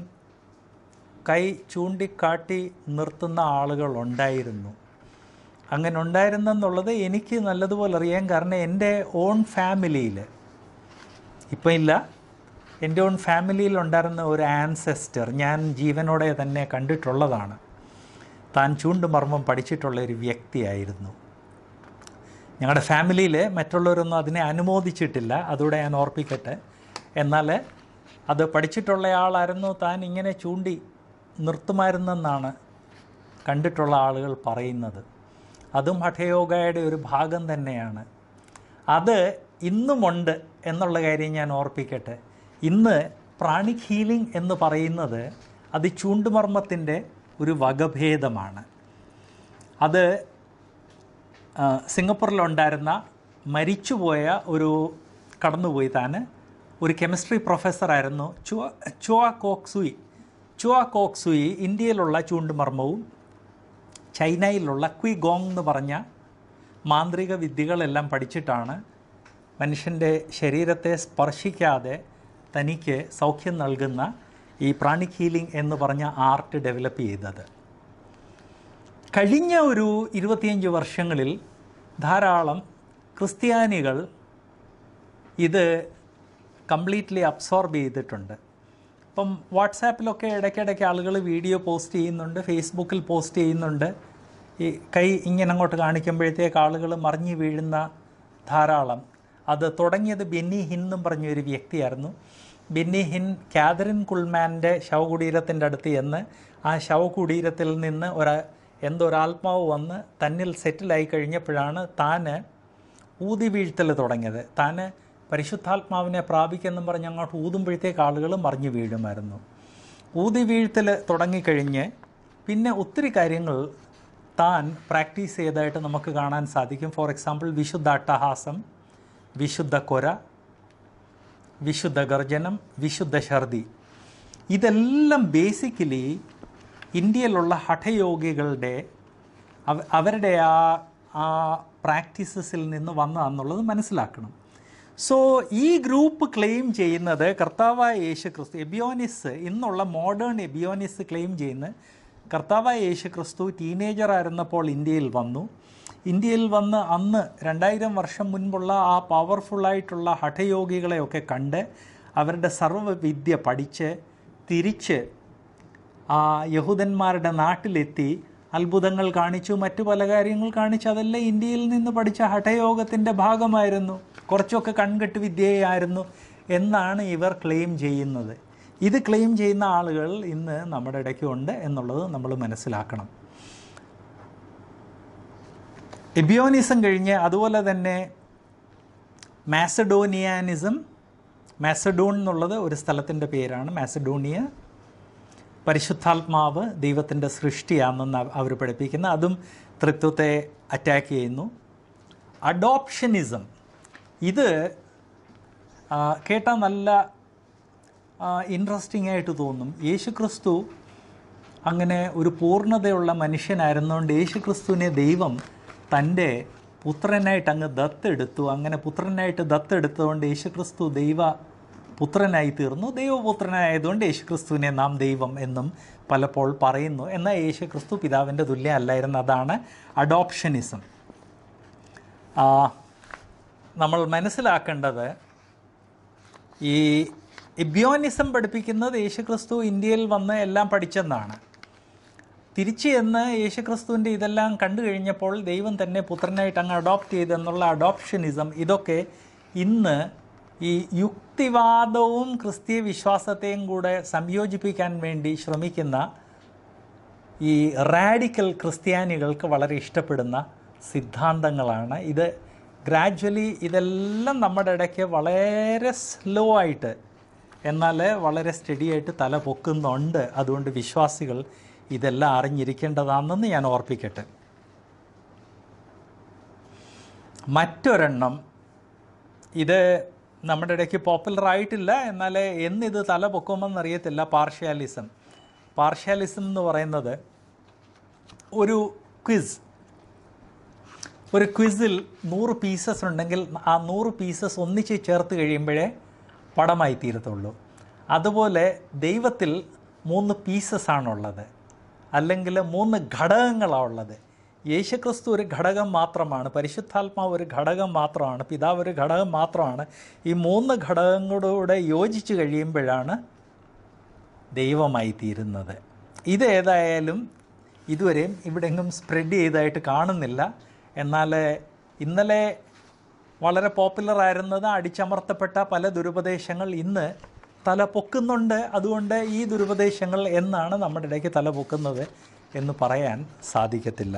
കൈ ചൂണ്ടിക്കാട്ടി നിർത്തുന്ന ആളുകളുണ്ടായിരുന്നു. അങ്ങനെ ഉണ്ടായിരുന്നെന്നുള്ളത് എനിക്ക് നല്ലതുപോലെ അറിയാം. കാരണം എൻ്റെ ഓൺ ഫാമിലിയിൽ, ഇപ്പം ഇല്ല, എൻ്റെ ഓൺ ഫാമിലിയിൽ ഉണ്ടായിരുന്ന ഒരു ആൻസെസ്റ്റർ ഞാൻ ജീവനോടെ തന്നെ കണ്ടിട്ടുള്ളതാണ്. താൻ ചൂണ്ടുമർമ്മം പഠിച്ചിട്ടുള്ള ഒരു വ്യക്തിയായിരുന്നു. ഞങ്ങളുടെ ഫാമിലിയിൽ മറ്റുള്ളവരൊന്നും അതിനെ അനുമോദിച്ചിട്ടില്ല, അതുകൂടെ ഞാൻ ഓർപ്പിക്കട്ടെ. എന്നാൽ അത് പഠിച്ചിട്ടുള്ള ആളായിരുന്നു. താൻ ഇങ്ങനെ ചൂണ്ടി നിർത്തുമായിരുന്നെന്നാണ് കണ്ടിട്ടുള്ള ആളുകൾ പറയുന്നത്. അതും ഹഠയോഗയുടെ ഒരു ഭാഗം തന്നെയാണ്. അത് ഇന്നുമുണ്ട് എന്നുള്ള കാര്യം ഞാൻ ഓർപ്പിക്കട്ടെ. ഇന്ന് പ്രാണിക് ഹീലിംഗ് എന്ന് പറയുന്നത് അത് ചൂണ്ടുമർമ്മത്തിൻ്റെ ഒരു വകഭേദമാണ്. അത് സിംഗപ്പൂരിലുണ്ടായിരുന്ന മരിച്ചുപോയ ഒരു കടന്നുപോയി താൻ ഒരു കെമിസ്ട്രി പ്രൊഫസറായിരുന്നു ചുവ ചുവ കോക്സുയി. ചുവ കോക്സുയി ഇന്ത്യയിലുള്ള ചൂണ്ടുമർമ്മവും ചൈനയിലുള്ള ക്വി ഗോങ് എന്ന് പറഞ്ഞ മാന്ത്രിക വിദ്യകളെല്ലാം പഠിച്ചിട്ടാണ് മനുഷ്യൻ്റെ ശരീരത്തെ സ്പർശിക്കാതെ തനിക്ക് സൗഖ്യം നൽകുന്ന ഈ പ്രാണിക് ഹീലിംഗ് എന്ന് പറഞ്ഞ ആർട്ട് ഡെവലപ്പ് ചെയ്തത്. കഴിഞ്ഞ ഒരു ഇരുപത്തിയഞ്ച് വർഷങ്ങളിൽ ധാരാളം ക്രിസ്ത്യാനികൾ ഇത് കംപ്ലീറ്റ്ലി അബ്സോർബ് ചെയ്തിട്ടുണ്ട്. ഇപ്പം വാട്സാപ്പിലൊക്കെ ഇടയ്ക്കിടയ്ക്ക് ആളുകൾ വീഡിയോ പോസ്റ്റ് ചെയ്യുന്നുണ്ട്, ഫേസ്ബുക്കിൽ പോസ്റ്റ് ചെയ്യുന്നുണ്ട്. ഈ കൈ ഇങ്ങനെ അങ്ങോട്ട് കാണിക്കുമ്പോഴത്തേക്ക് ആളുകൾ മറിഞ്ഞു വീഴുന്ന ധാരാളം. അത് തുടങ്ങിയത് ബെന്നി ഹിൻ എന്നും പറഞ്ഞൊരു വ്യക്തിയായിരുന്നു. ബെന്നി ഹിൻ കാതറിൻ കുൾമാൻ്റെ ശവകുടീരത്തിൻ്റെ അടുത്ത് ചെന്ന് ആ ശവകുടീരത്തിൽ നിന്ന് ഒരു എന്തൊരാത്മാവ് വന്ന് തന്നിൽ സെറ്റിലായി കഴിഞ്ഞപ്പോഴാണ് താൻ ഊതി വീഴ്ത്തൽ തുടങ്ങിയത്. താൻ പരിശുദ്ധാത്മാവിനെ പ്രാപിക്കെന്നും പറഞ്ഞ് അങ്ങോട്ട് ഊതുമ്പോഴത്തേക്ക് ആളുകൾ മറിഞ്ഞു വീഴുമായിരുന്നു. ഊതി വീഴ്ത്തൽ തുടങ്ങിക്കഴിഞ്ഞ് പിന്നെ ഒത്തിരി കാര്യങ്ങൾ താൻ പ്രാക്ടീസ് ചെയ്തതായിട്ട് നമുക്ക് കാണാൻ സാധിക്കും. ഫോർ എക്സാമ്പിൾ വിശുദ്ധ അട്ടഹാസം, വിശുദ്ധ കൊര, വിശുദ്ധ ഗർജനം, വിശുദ്ധ ഛർദി. ഇതെല്ലാം ബേസിക്കലി ഇന്ത്യയിലുള്ള ഹഠയോഗികളുടെ അവരുടെ ആ ആ പ്രാക്ടീസസിൽ നിന്ന് വന്നതാണെന്നുള്ളത് മനസ്സിലാക്കണം. സോ ഈ ഗ്രൂപ്പ് ക്ലെയിം ചെയ്യുന്നത് കർത്താവായ യേശു ക്രിസ്തു, എബിയോനിസ്, ഇന്നുള്ള മോഡേൺ എബിയോനിസ് ക്ലെയിം ചെയ്യുന്നത് കർത്താവായ യേശു ക്രിസ്തു ടീനേജറായിരുന്നപ്പോൾ ഇന്ത്യയിൽ വന്നു. ഇന്ത്യയിൽ വന്ന് അന്ന് രണ്ടായിരം വർഷം മുൻപുള്ള ആ പവർഫുള്ളായിട്ടുള്ള ഹഠയോഗികളെയൊക്കെ കണ്ട് അവരുടെ സർവ്വവിദ്യ പഠിച്ച് തിരിച്ച് ആ യഹൂദന്മാരുടെ നാട്ടിലെത്തി അത്ഭുതങ്ങൾ കാണിച്ചു, മറ്റു പല കാര്യങ്ങൾ കാണിച്ചു. അതെല്ലാം ഇന്ത്യയിൽ നിന്ന് പഠിച്ച ഹഠയോഗത്തിൻ്റെ ഭാഗമായിരുന്നു, കുറച്ചൊക്കെ കൺകെട്ട് വിദ്യയായിരുന്നു എന്നാണ് ഇവർ ക്ലെയിം ചെയ്യുന്നത്. ഇത് ക്ലെയിം ചെയ്യുന്ന ആളുകൾ ഇന്ന് നമ്മുടെ ഇടയ്ക്കുണ്ട് എന്നുള്ളത് നമ്മൾ മനസ്സിലാക്കണം. എബിയോനിസം കഴിഞ്ഞ് അതുപോലെ തന്നെ മാസഡോണിയാനിസം, മാസഡോൺ എന്നുള്ളത് ഒരു സ്ഥലത്തിൻ്റെ പേരാണ്. മാസഡോണിയ പരിശുദ്ധാത്മാവ് ദൈവത്തിൻ്റെ സൃഷ്ടിയാണെന്ന് അവർ പഠിപ്പിക്കുന്ന, അതും തൃത്വത്തെ അറ്റാക്ക് ചെയ്യുന്നു. അഡോപ്ഷനിസം, ഇത് കേട്ടാൽ നല്ല ഇൻട്രസ്റ്റിംഗ് ആയിട്ട് തോന്നും. യേശു ക്രിസ്തു അങ്ങനെ ഒരു പൂർണ്ണതയുള്ള മനുഷ്യനായിരുന്നുകൊണ്ട് യേശു ക്രിസ്തുവിനെ ദൈവം തൻ്റെ പുത്രനായിട്ട് അങ്ങ് ദത്തെടുത്തു. അങ്ങനെ പുത്രനായിട്ട് ദത്തെടുത്തതുകൊണ്ട് യേശു ക്രിസ്തു ദൈവ പുത്രനായി തീർന്നു. ദൈവപുത്രനായതുകൊണ്ട് യേശു ക്രിസ്തുവിനെ നാം ദൈവം എന്നും പലപ്പോൾ പറയുന്നു. എന്നാൽ യേശു ക്രിസ്തു പിതാവിൻ്റെ തുല്യം അല്ലായിരുന്നു. അതാണ് അഡോപ്ഷനിസം. നമ്മൾ മനസ്സിലാക്കേണ്ടത് ഈ എബിയോനിസം പഠിപ്പിക്കുന്നത് യേശു ക്രിസ്തു ഇന്ത്യയിൽ വന്ന് എല്ലാം പഠിച്ചെന്നാണ്. തിരിച്ച് എന്ന് യേശു ക്രിസ്തുവിൻ്റെ ഇതെല്ലാം കണ്ടു കഴിഞ്ഞപ്പോൾ ദൈവം തന്നെ പുത്രനായിട്ട് അങ്ങ് അഡോപ്റ്റ് ചെയ്തെന്നുള്ള അഡോപ്ഷനിസം, ഇതൊക്കെ ഇന്ന് ഈ യുക്തിവാദവും ക്രിസ്തീയ വിശ്വാസത്തെയും കൂടെ സംയോജിപ്പിക്കാൻ വേണ്ടി ശ്രമിക്കുന്ന ഈ റാഡിക്കൽ ക്രിസ്ത്യാനികൾക്ക് വളരെ ഇഷ്ടപ്പെടുന്ന സിദ്ധാന്തങ്ങളാണ്. ഇത് ഗ്രാജ്വലി ഇതെല്ലാം നമ്മുടെ ഇടയ്ക്ക് വളരെ സ്ലോ ആയിട്ട് എന്നാൽ വളരെ സ്റ്റഡിയായിട്ട് തല പൊക്കുന്നുണ്ട്. അതുകൊണ്ട് വിശ്വാസികൾ ഇതെല്ലാം അറിഞ്ഞിരിക്കേണ്ടതാണെന്ന് ഞാൻ ഓർപ്പിക്കട്ടെ. മറ്റൊരെണ്ണം, ഇത് നമ്മുടെ ഇടയ്ക്ക് പോപ്പുലറായിട്ടില്ല, എന്നാൽ എന്നിത് തല പൊക്കുമെന്നറിയത്തില്ല, പാർഷ്യാലിസം. പാർഷ്യാലിസം എന്ന് പറയുന്നത് ഒരു ക്വിസ്. ഒരു ക്വിസിൽ നൂറ് പീസസ് ഉണ്ടെങ്കിൽ ആ നൂറ് പീസസ് ഒന്നിച്ച് ചേർത്ത് കഴിയുമ്പോഴേ പടമായി തീരത്തുള്ളൂ. അതുപോലെ ദൈവത്തിൽ മൂന്ന് പീസസ് ആണുള്ളത്, അല്ലെങ്കിൽ മൂന്ന് ഘടകങ്ങളാണ് ഉള്ളത്. യേശുക്രിസ്തു ഒരു ഘടകം മാത്രമാണ്, പരിശുദ്ധാത്മാവ് ഒരു ഘടകം മാത്രമാണ്, പിതാവ് ഒരു ഘടകം മാത്രമാണ്. ഈ മൂന്ന് ഘടകങ്ങളോടെ യോജിച്ച് കഴിയുമ്പോഴാണ് ദൈവമായി തീരുന്നത്. ഇത് ഏതായാലും ഇതുവരെയും ഇവിടെയെങ്ങും സ്പ്രെഡ് ചെയ്തതായിട്ട് കാണുന്നില്ല. എന്നാൽ ഇന്നലെ വളരെ പോപ്പുലറായിരുന്നത് അടിച്ചമർത്തപ്പെട്ട പല ദുരുപദേശങ്ങൾ ഇന്ന് തല പൊക്കുന്നുണ്ട്. അതുകൊണ്ട് ഈ ദുരുപദേശങ്ങൾ എന്നാണ് നമ്മുടെ ഇടയ്ക്ക് തല പൊക്കുന്നത് എന്ന് പറയാൻ സാധിക്കത്തില്ല.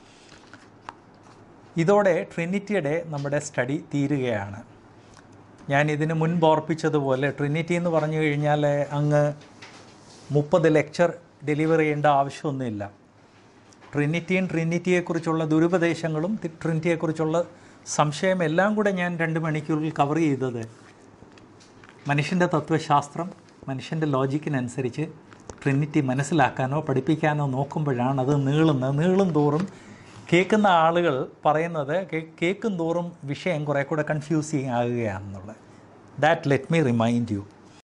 ഇതോടെ ട്രിനിറ്റിയുടെ നമ്മുടെ സ്റ്റഡി തീരുകയാണ്. ഞാൻ ഇതിന് മുൻപ് ഓർപ്പിച്ചതുപോലെ ട്രിനിറ്റി എന്ന് പറഞ്ഞു കഴിഞ്ഞാൽ അങ്ങ് മുപ്പത് ലെക്ചർ ഡെലിവർ ചെയ്യേണ്ട ആവശ്യമൊന്നുമില്ല. ട്രിനിറ്റിയും ട്രിനിറ്റിയെക്കുറിച്ചുള്ള ദുരുപദേശങ്ങളും ട്രിനിറ്റിയെക്കുറിച്ചുള്ള സംശയം എല്ലാം കൂടെ ഞാൻ രണ്ട് മണിക്കൂറിൽ കവർ ചെയ്തത് മനുഷ്യൻ്റെ തത്വശാസ്ത്രം, മനുഷ്യൻ്റെ ലോജിക്കിനനുസരിച്ച് ട്രിനിറ്റി മനസ്സിലാക്കാനോ പഠിപ്പിക്കാനോ നോക്കുമ്പോഴാണ് അത് നീളുന്നത്. നീളും തോറും കേൾക്കുന്ന ആളുകൾ പറയുന്നത് കേൾക്കും തോറും വിഷയം കുറേ കൂടെ കൺഫ്യൂസിങ് ആകുകയാണെന്നുള്ളത്. That let me remind U.